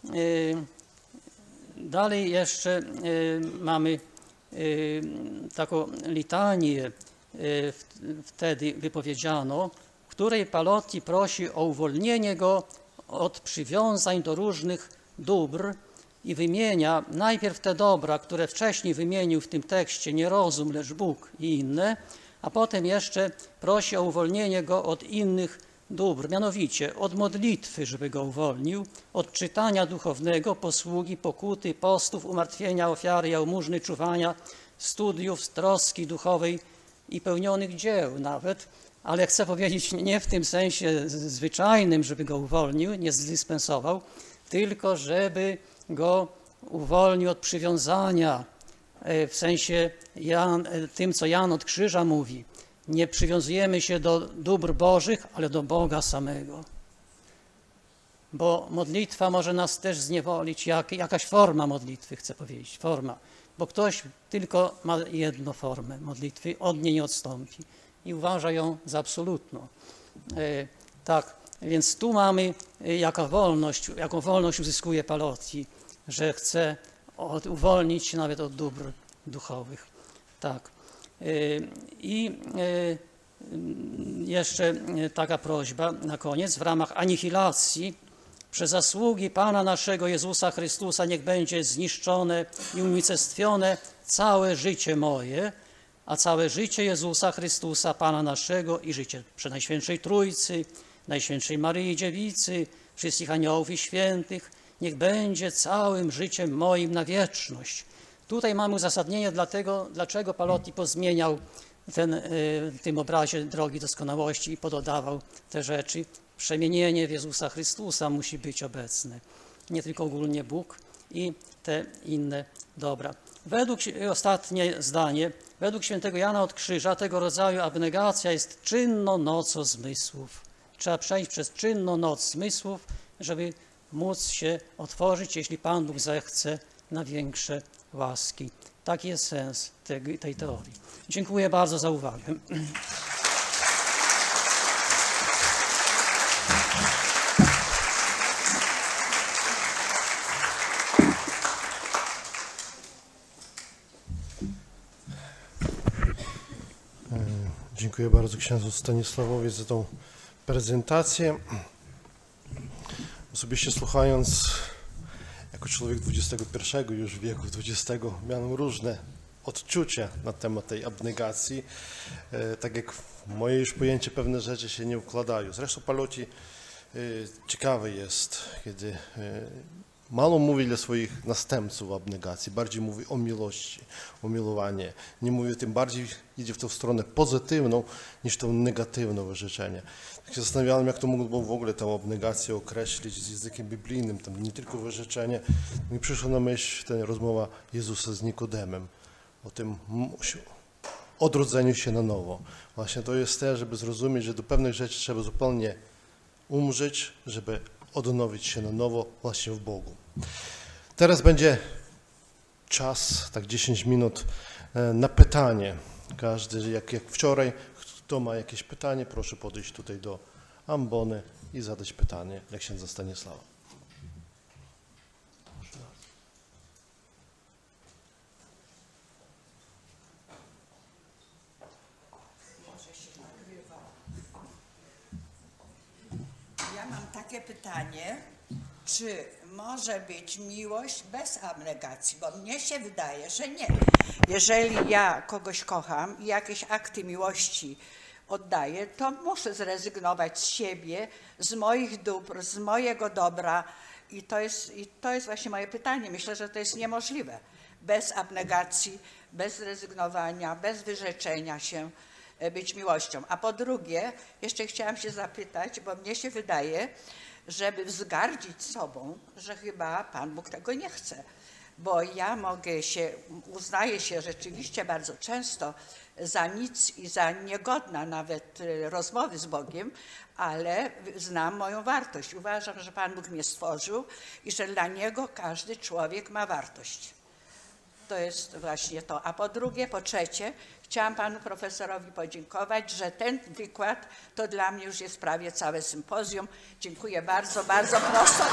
dalej jeszcze mamy taką litanię wtedy wypowiedziano, w której Palotti prosi o uwolnienie go od przywiązań do różnych dóbr i wymienia najpierw te dobra, które wcześniej wymienił w tym tekście, nie rozum, lecz Bóg i inne, a potem jeszcze prosi o uwolnienie go od innych dóbr, mianowicie od modlitwy, żeby go uwolnił, od czytania duchownego, posługi, pokuty, postów, umartwienia, ofiary, jałmużny, czuwania, studiów, troski duchowej i pełnionych dzieł nawet, ale chcę powiedzieć nie w tym sensie zwyczajnym, żeby go uwolnił, nie zdyspensował, tylko żeby go uwolnił od przywiązania, w sensie tym, co Jan od krzyża mówi. Nie przywiązujemy się do dóbr Bożych, ale do Boga samego. Bo modlitwa może nas też zniewolić, jakaś forma modlitwy, chcę powiedzieć, forma. Bo ktoś tylko ma jedną formę modlitwy, od niej nie odstąpi i uważa ją za absolutną. Tak, więc tu mamy jaką wolność uzyskuje Palotti, że chce uwolnić się nawet od dóbr duchowych. Tak. I jeszcze taka prośba na koniec. W ramach anihilacji przez zasługi Pana naszego Jezusa Chrystusa niech będzie zniszczone i unicestwione całe życie moje, a całe życie Jezusa Chrystusa, Pana naszego i życie Przenajświętszej Trójcy, Najświętszej Maryi Dziewicy, wszystkich aniołów i świętych, niech będzie całym życiem moim na wieczność. Tutaj mamy uzasadnienie dlaczego Palotti pozmieniał w tym obrazie drogi doskonałości i pododawał te rzeczy. Przemienienie w Jezusa Chrystusa musi być obecne, nie tylko ogólnie Bóg i te inne dobra. Ostatnie zdanie, według świętego Jana od Krzyża tego rodzaju abnegacja jest czynną nocą zmysłów. Trzeba przejść przez czynną noc zmysłów, żeby móc się otworzyć, jeśli Pan Bóg zechce, na większe łaski. Taki jest sens tej teorii. Dziękuję bardzo za uwagę. Dziękuję bardzo księdzu Stanisławowi za tą prezentację. Osobiście słuchając, jako człowiek XXI już wieku XX, miałem różne odczucia na temat tej abnegacji. Tak jak w moje już pojęcie pewne rzeczy się nie układają. Zresztą Palotti ciekawe jest, kiedy mało mówi dla swoich następców o abnegacji, bardziej mówi o miłości, o miłowanie. Nie mówi, tym bardziej idzie w tą stronę pozytywną niż tą negatywną wyrzeczenie. Tak się zastanawiałem, jak to mógł w ogóle tę abnegację określić z językiem biblijnym, tam nie tylko wyrzeczenie. Mi przyszła na myśl ta rozmowa Jezusa z Nikodemem o tym odrodzeniu się na nowo. Właśnie to jest też, żeby zrozumieć, że do pewnych rzeczy trzeba zupełnie umrzeć, żeby odnowić się na nowo właśnie w Bogu. Teraz będzie czas, tak 10 minut na pytanie. Każdy, jak wczoraj, kto ma jakieś pytanie, proszę podejść tutaj do ambony i zadać pytanie dla księdza Stanisława. Ja mam takie pytanie, czy może być miłość bez abnegacji, bo mnie się wydaje, że nie. Jeżeli ja kogoś kocham i jakieś akty miłości oddaję, to muszę zrezygnować z siebie, z moich dóbr, z mojego dobra i to jest właśnie moje pytanie. Myślę, że to jest niemożliwe. Bez abnegacji, bez zrezygnowania, bez wyrzeczenia się być miłością. A po drugie, jeszcze chciałam się zapytać, bo mnie się wydaje, żeby wzgardzić sobą, że chyba Pan Bóg tego nie chce. Bo ja uznaję się rzeczywiście bardzo często za nic i za niegodna nawet rozmowy z Bogiem, ale znam moją wartość. Uważam, że Pan Bóg mnie stworzył i że dla Niego każdy człowiek ma wartość. To jest właśnie to. A po drugie, po trzecie, chciałam panu profesorowi podziękować, że ten wykład to dla mnie już jest prawie całe sympozjum. Dziękuję bardzo, bardzo prosto.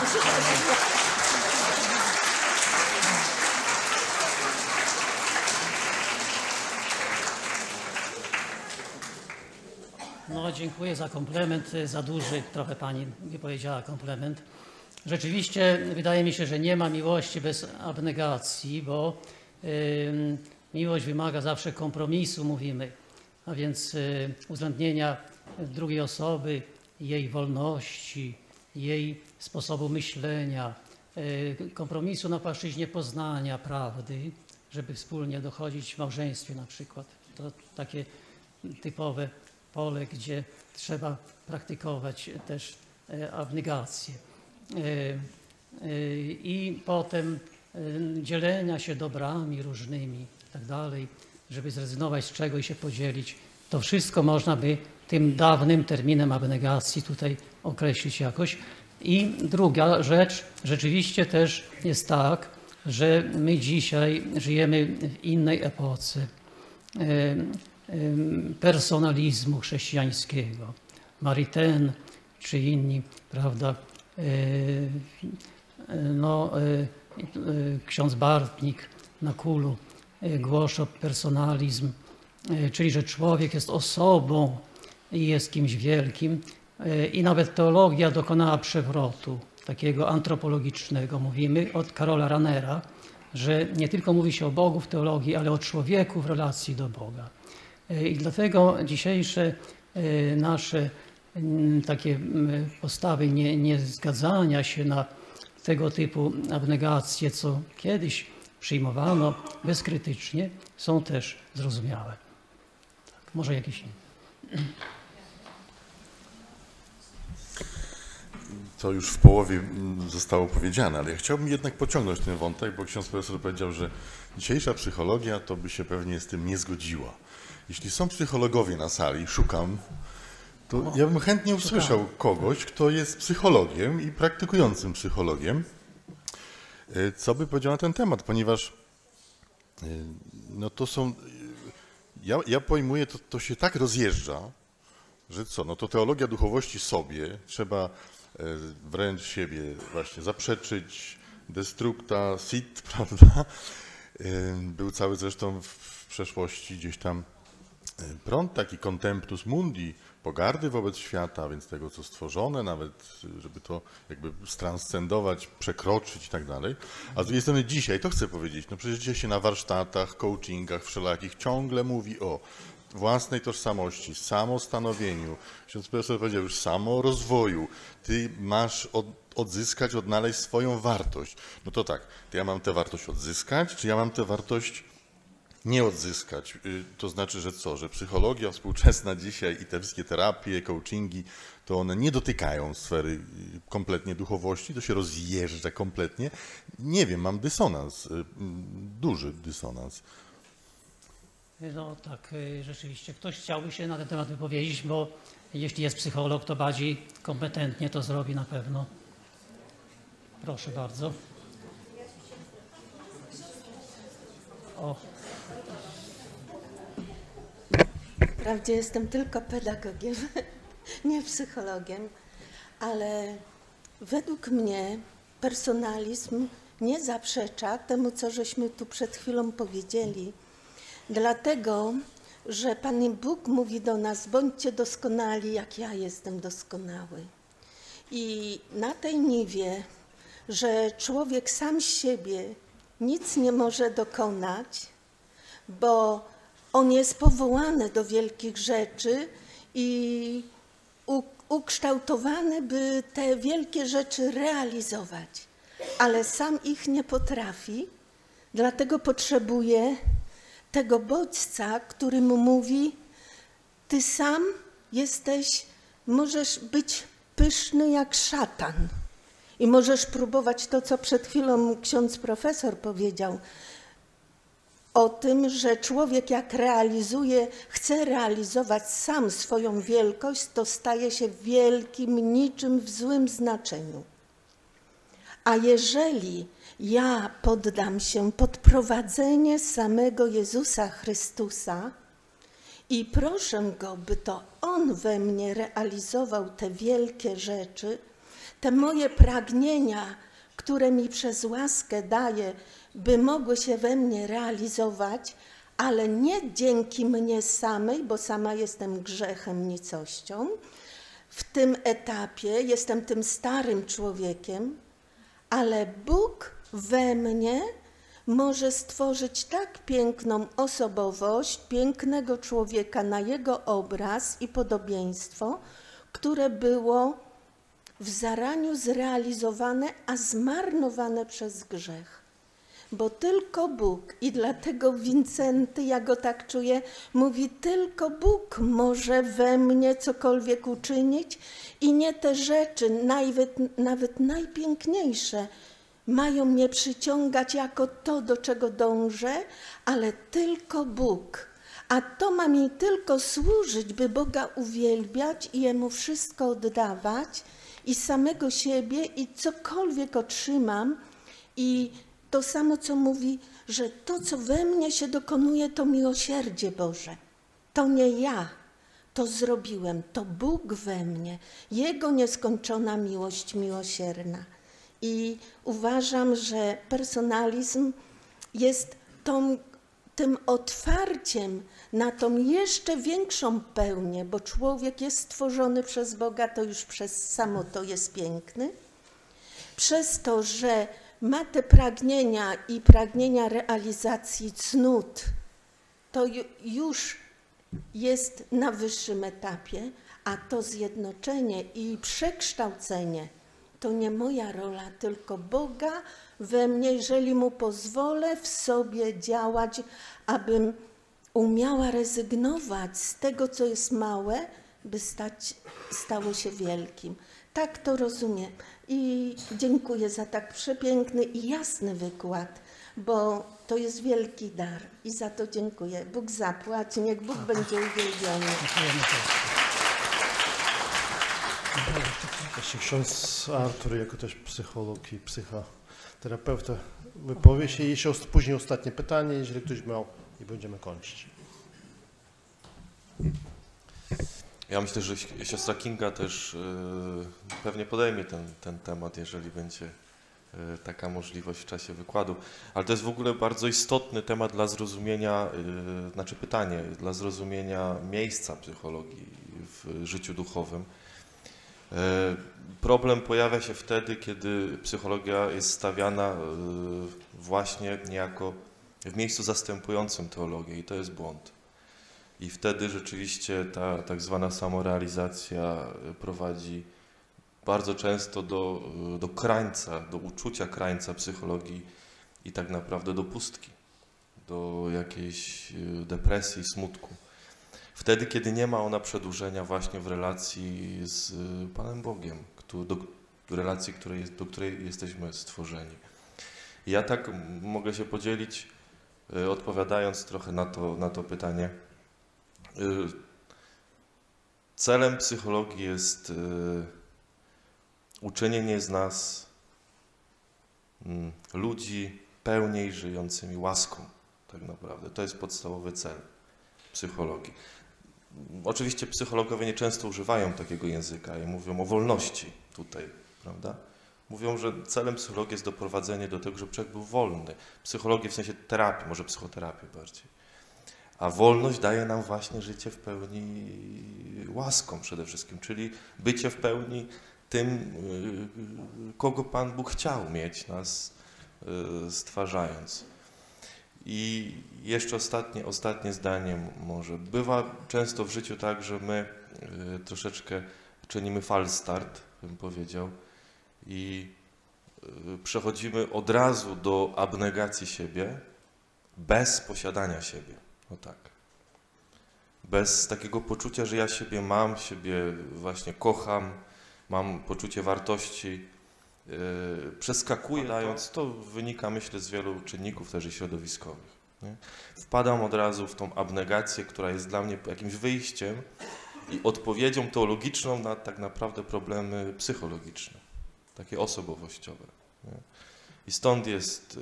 No, dziękuję za komplement, za duży, trochę pani nie powiedziała komplement. Rzeczywiście wydaje mi się, że nie ma miłości bez abnegacji, bo miłość wymaga zawsze kompromisu, mówimy, a więc uwzględnienia drugiej osoby, jej wolności, jej sposobu myślenia, kompromisu na płaszczyźnie poznania prawdy, żeby wspólnie dochodzić w małżeństwie na przykład. To takie typowe pole, gdzie trzeba praktykować też abnegację. I potem dzielenia się dobrami różnymi i tak dalej, żeby zrezygnować z czego i się podzielić. To wszystko można by tym dawnym terminem abnegacji tutaj określić jakoś. I druga rzecz, rzeczywiście też jest tak, że my dzisiaj żyjemy w innej epoce personalizmu chrześcijańskiego. Maritain czy inni, prawda, ksiądz Bartnik na Kulu głoszą personalizm, czyli że człowiek jest osobą i jest kimś wielkim. I nawet teologia dokonała przewrotu takiego antropologicznego. Mówimy od Karola Ranera, że nie tylko mówi się o Bogu w teologii, ale o człowieku w relacji do Boga. I dlatego dzisiejsze nasze takie postawy niezgadzania się na tego typu abnegacje, co kiedyś przyjmowano bezkrytycznie, są też zrozumiałe. Tak, może jakieś inne. To już w połowie zostało powiedziane, ale ja chciałbym jednak pociągnąć ten wątek, bo ksiądz profesor powiedział, że dzisiejsza psychologia to by się pewnie z tym nie zgodziła. Jeśli są psychologowie na sali, szukam, to ja bym chętnie usłyszał kogoś, kto jest psychologiem i praktykującym psychologiem, co by powiedział na ten temat, ponieważ no to są, ja pojmuję, to się tak rozjeżdża, że co, no to teologia duchowości sobie, trzeba wręcz siebie właśnie zaprzeczyć, destructa, sit, prawda? Był cały zresztą w przeszłości gdzieś tam prąd taki contemptus mundi, pogardy wobec świata, więc tego, co stworzone, nawet żeby to jakby stranscendować, przekroczyć i tak dalej. A z drugiej strony dzisiaj, to chcę powiedzieć, no przecież dzisiaj się na warsztatach, coachingach wszelakich ciągle mówi o własnej tożsamości, samostanowieniu. Ksiądz profesor powiedział już samorozwoju. Ty masz odzyskać, odnaleźć swoją wartość. No to tak, to ja mam tę wartość odzyskać, czy ja mam tę wartość nie odzyskać? To znaczy, że co? Że psychologia współczesna dzisiaj i te wszystkie terapie, coachingi, to one nie dotykają sfery kompletnie duchowości, to się rozjeżdża kompletnie. Nie wiem, mam dysonans, duży dysonans. No tak, rzeczywiście. Ktoś chciałby się na ten temat wypowiedzieć, bo jeśli jest psycholog, to bardziej kompetentnie to zrobi na pewno. Proszę bardzo. O. Wprawdzie jestem tylko pedagogiem, nie psychologiem, ale według mnie personalizm nie zaprzecza temu, co żeśmy tu przed chwilą powiedzieli. Dlatego, że Pan Bóg mówi do nas, bądźcie doskonali, jak ja jestem doskonały. I na tej niwie, że człowiek sam z siebie nic nie może dokonać, bo on jest powołany do wielkich rzeczy i ukształtowany, by te wielkie rzeczy realizować, ale sam ich nie potrafi, dlatego potrzebuje tego bodźca, który mu mówi, ty sam jesteś, możesz być pyszny jak szatan i możesz próbować to, co przed chwilą ksiądz profesor powiedział, o tym, że człowiek jak chce realizować sam swoją wielkość, to staje się wielkim niczym w złym znaczeniu. A jeżeli ja poddam się pod prowadzenie samego Jezusa Chrystusa i proszę Go, by to On we mnie realizował te wielkie rzeczy, te moje pragnienia, które mi przez łaskę daje, by mogły się we mnie realizować, ale nie dzięki mnie samej, bo sama jestem grzechem, nicością. W tym etapie jestem tym starym człowiekiem, ale Bóg we mnie może stworzyć tak piękną osobowość, pięknego człowieka na Jego obraz i podobieństwo, które było w zaraniu zrealizowane, a zmarnowane przez grzech. Bo tylko Bóg, i dlatego Wincenty, ja go tak czuję, mówi, tylko Bóg może we mnie cokolwiek uczynić i nie te rzeczy, nawet najpiękniejsze, mają mnie przyciągać jako to, do czego dążę, ale tylko Bóg. A to ma mi tylko służyć, by Boga uwielbiać i Jemu wszystko oddawać i samego siebie i cokolwiek otrzymam. I to samo, co mówi, że to, co we mnie się dokonuje, to miłosierdzie Boże. To nie ja to zrobiłem, to Bóg we mnie, Jego nieskończona miłość miłosierna. I uważam, że personalizm jest tym otwarciem na tą jeszcze większą pełnię, bo człowiek jest stworzony przez Boga, to już przez samo to jest piękny. Przez to, że ma te pragnienia i pragnienia realizacji cnót, to już jest na wyższym etapie, a to zjednoczenie i przekształcenie to nie moja rola, tylko Boga we mnie, jeżeli Mu pozwolę w sobie działać, abym umiała rezygnować z tego, co jest małe, by stało się wielkim. Tak to rozumiem i dziękuję za tak przepiękny i jasny wykład, bo to jest wielki dar i za to dziękuję. Bóg zapłać, niech Bóg będzie uwielbiony. Jeśli ksiądz Artur, jako też psycholog i psychoterapeuta, wypowie się i jeszcze później ostatnie pytanie, jeżeli ktoś miał, i będziemy kończyć. Ja myślę, że siostra Kinga też pewnie podejmie ten temat, jeżeli będzie taka możliwość w czasie wykładu. Ale to jest w ogóle bardzo istotny temat dla zrozumienia, znaczy pytanie, dla zrozumienia miejsca psychologii w życiu duchowym. Problem pojawia się wtedy, kiedy psychologia jest stawiana właśnie niejako w miejscu zastępującym teologię i to jest błąd. I wtedy rzeczywiście ta tak zwana samorealizacja prowadzi bardzo często do krańca, do uczucia krańca psychologii i tak naprawdę do pustki, do jakiejś depresji, smutku. Wtedy, kiedy nie ma ona przedłużenia właśnie w relacji z Panem Bogiem, w relacji, do której jesteśmy stworzeni. I ja tak mogę się podzielić, odpowiadając trochę na to pytanie. Celem psychologii jest uczynienie z nas ludzi pełniej żyjącymi łaską, tak naprawdę. To jest podstawowy cel psychologii. Oczywiście psychologowie nieczęsto używają takiego języka i mówią o wolności tutaj, prawda? Mówią, że celem psychologii jest doprowadzenie do tego, żeby człowiek był wolny. Psychologię w sensie terapii, może psychoterapię bardziej. A wolność daje nam właśnie życie w pełni łaską przede wszystkim, czyli bycie w pełni tym, kogo Pan Bóg chciał mieć nas stwarzając. I jeszcze ostatnie zdanie może. Bywa często w życiu tak, że my troszeczkę czynimy false start, bym powiedział, i przechodzimy od razu do abnegacji siebie bez posiadania siebie. No tak. Bez takiego poczucia, że ja siebie mam, siebie właśnie kocham, mam poczucie wartości. Przeskakuję, to wynika, myślę, z wielu czynników też i środowiskowych. Nie? Wpadam od razu w tą abnegację, która jest dla mnie jakimś wyjściem i odpowiedzią teologiczną na tak naprawdę problemy psychologiczne, takie osobowościowe. Nie? I stąd jest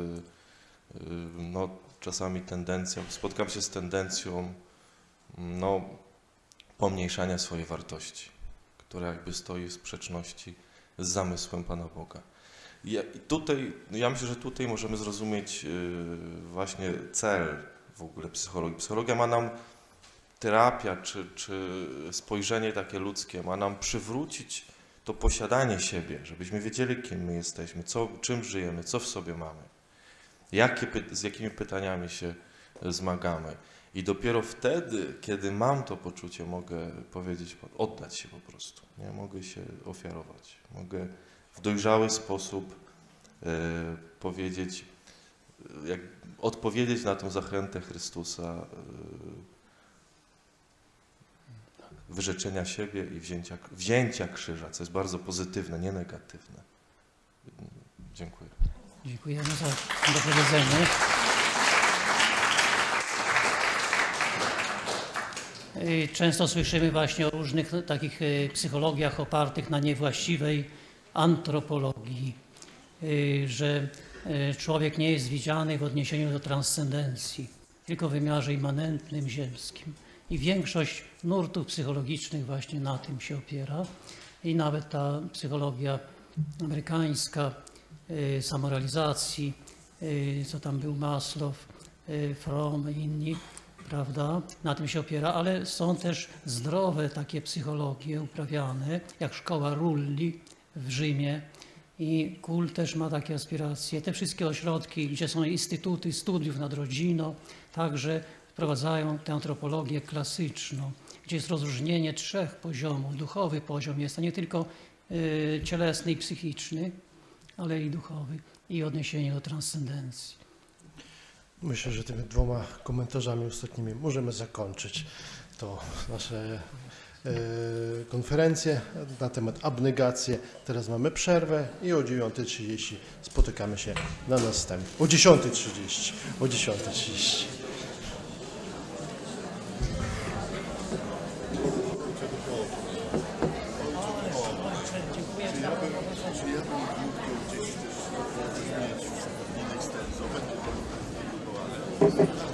no, czasami tendencja, spotkam się z tendencją no, pomniejszania swojej wartości, która jakby stoi w sprzeczności z zamysłem Pana Boga. Ja myślę, że tutaj możemy zrozumieć właśnie cel w ogóle psychologii. Psychologia ma nam, terapia czy spojrzenie takie ludzkie, ma nam przywrócić to posiadanie siebie, żebyśmy wiedzieli, kim my jesteśmy, czym żyjemy, co w sobie mamy, z jakimi pytaniami się zmagamy. I dopiero wtedy, kiedy mam to poczucie, mogę powiedzieć, oddać się po prostu. Nie? Mogę się ofiarować. Mogę w dojrzały sposób powiedzieć, odpowiedzieć na tę zachętę Chrystusa wyrzeczenia siebie i wzięcia krzyża, co jest bardzo pozytywne, nie negatywne. Dziękuję. Dziękujemy za dopowiedzenie. Często słyszymy właśnie o różnych takich psychologiach opartych na niewłaściwej antropologii, że człowiek nie jest widziany w odniesieniu do transcendencji, tylko w wymiarze immanentnym, ziemskim. I większość nurtów psychologicznych właśnie na tym się opiera. I nawet ta psychologia amerykańska, samorealizacji, co tam był Maslow, Fromm i inni, prawda, na tym się opiera, ale są też zdrowe takie psychologie uprawiane, jak szkoła Rulli w Rzymie, i KUL też ma takie aspiracje. Te wszystkie ośrodki, gdzie są instytuty studiów nad rodziną, także wprowadzają tę antropologię klasyczną, gdzie jest rozróżnienie 3 poziomów. Duchowy poziom jest, a nie tylko cielesny i psychiczny, ale i duchowy, i odniesienie do transcendencji. Myślę, że tymi 2 komentarzami ostatnimi możemy zakończyć to nasze konferencję na temat abnegacji. Teraz mamy przerwę i o 9:30 spotykamy się na następnym. O 10:30. O 10:30. Dziękuję.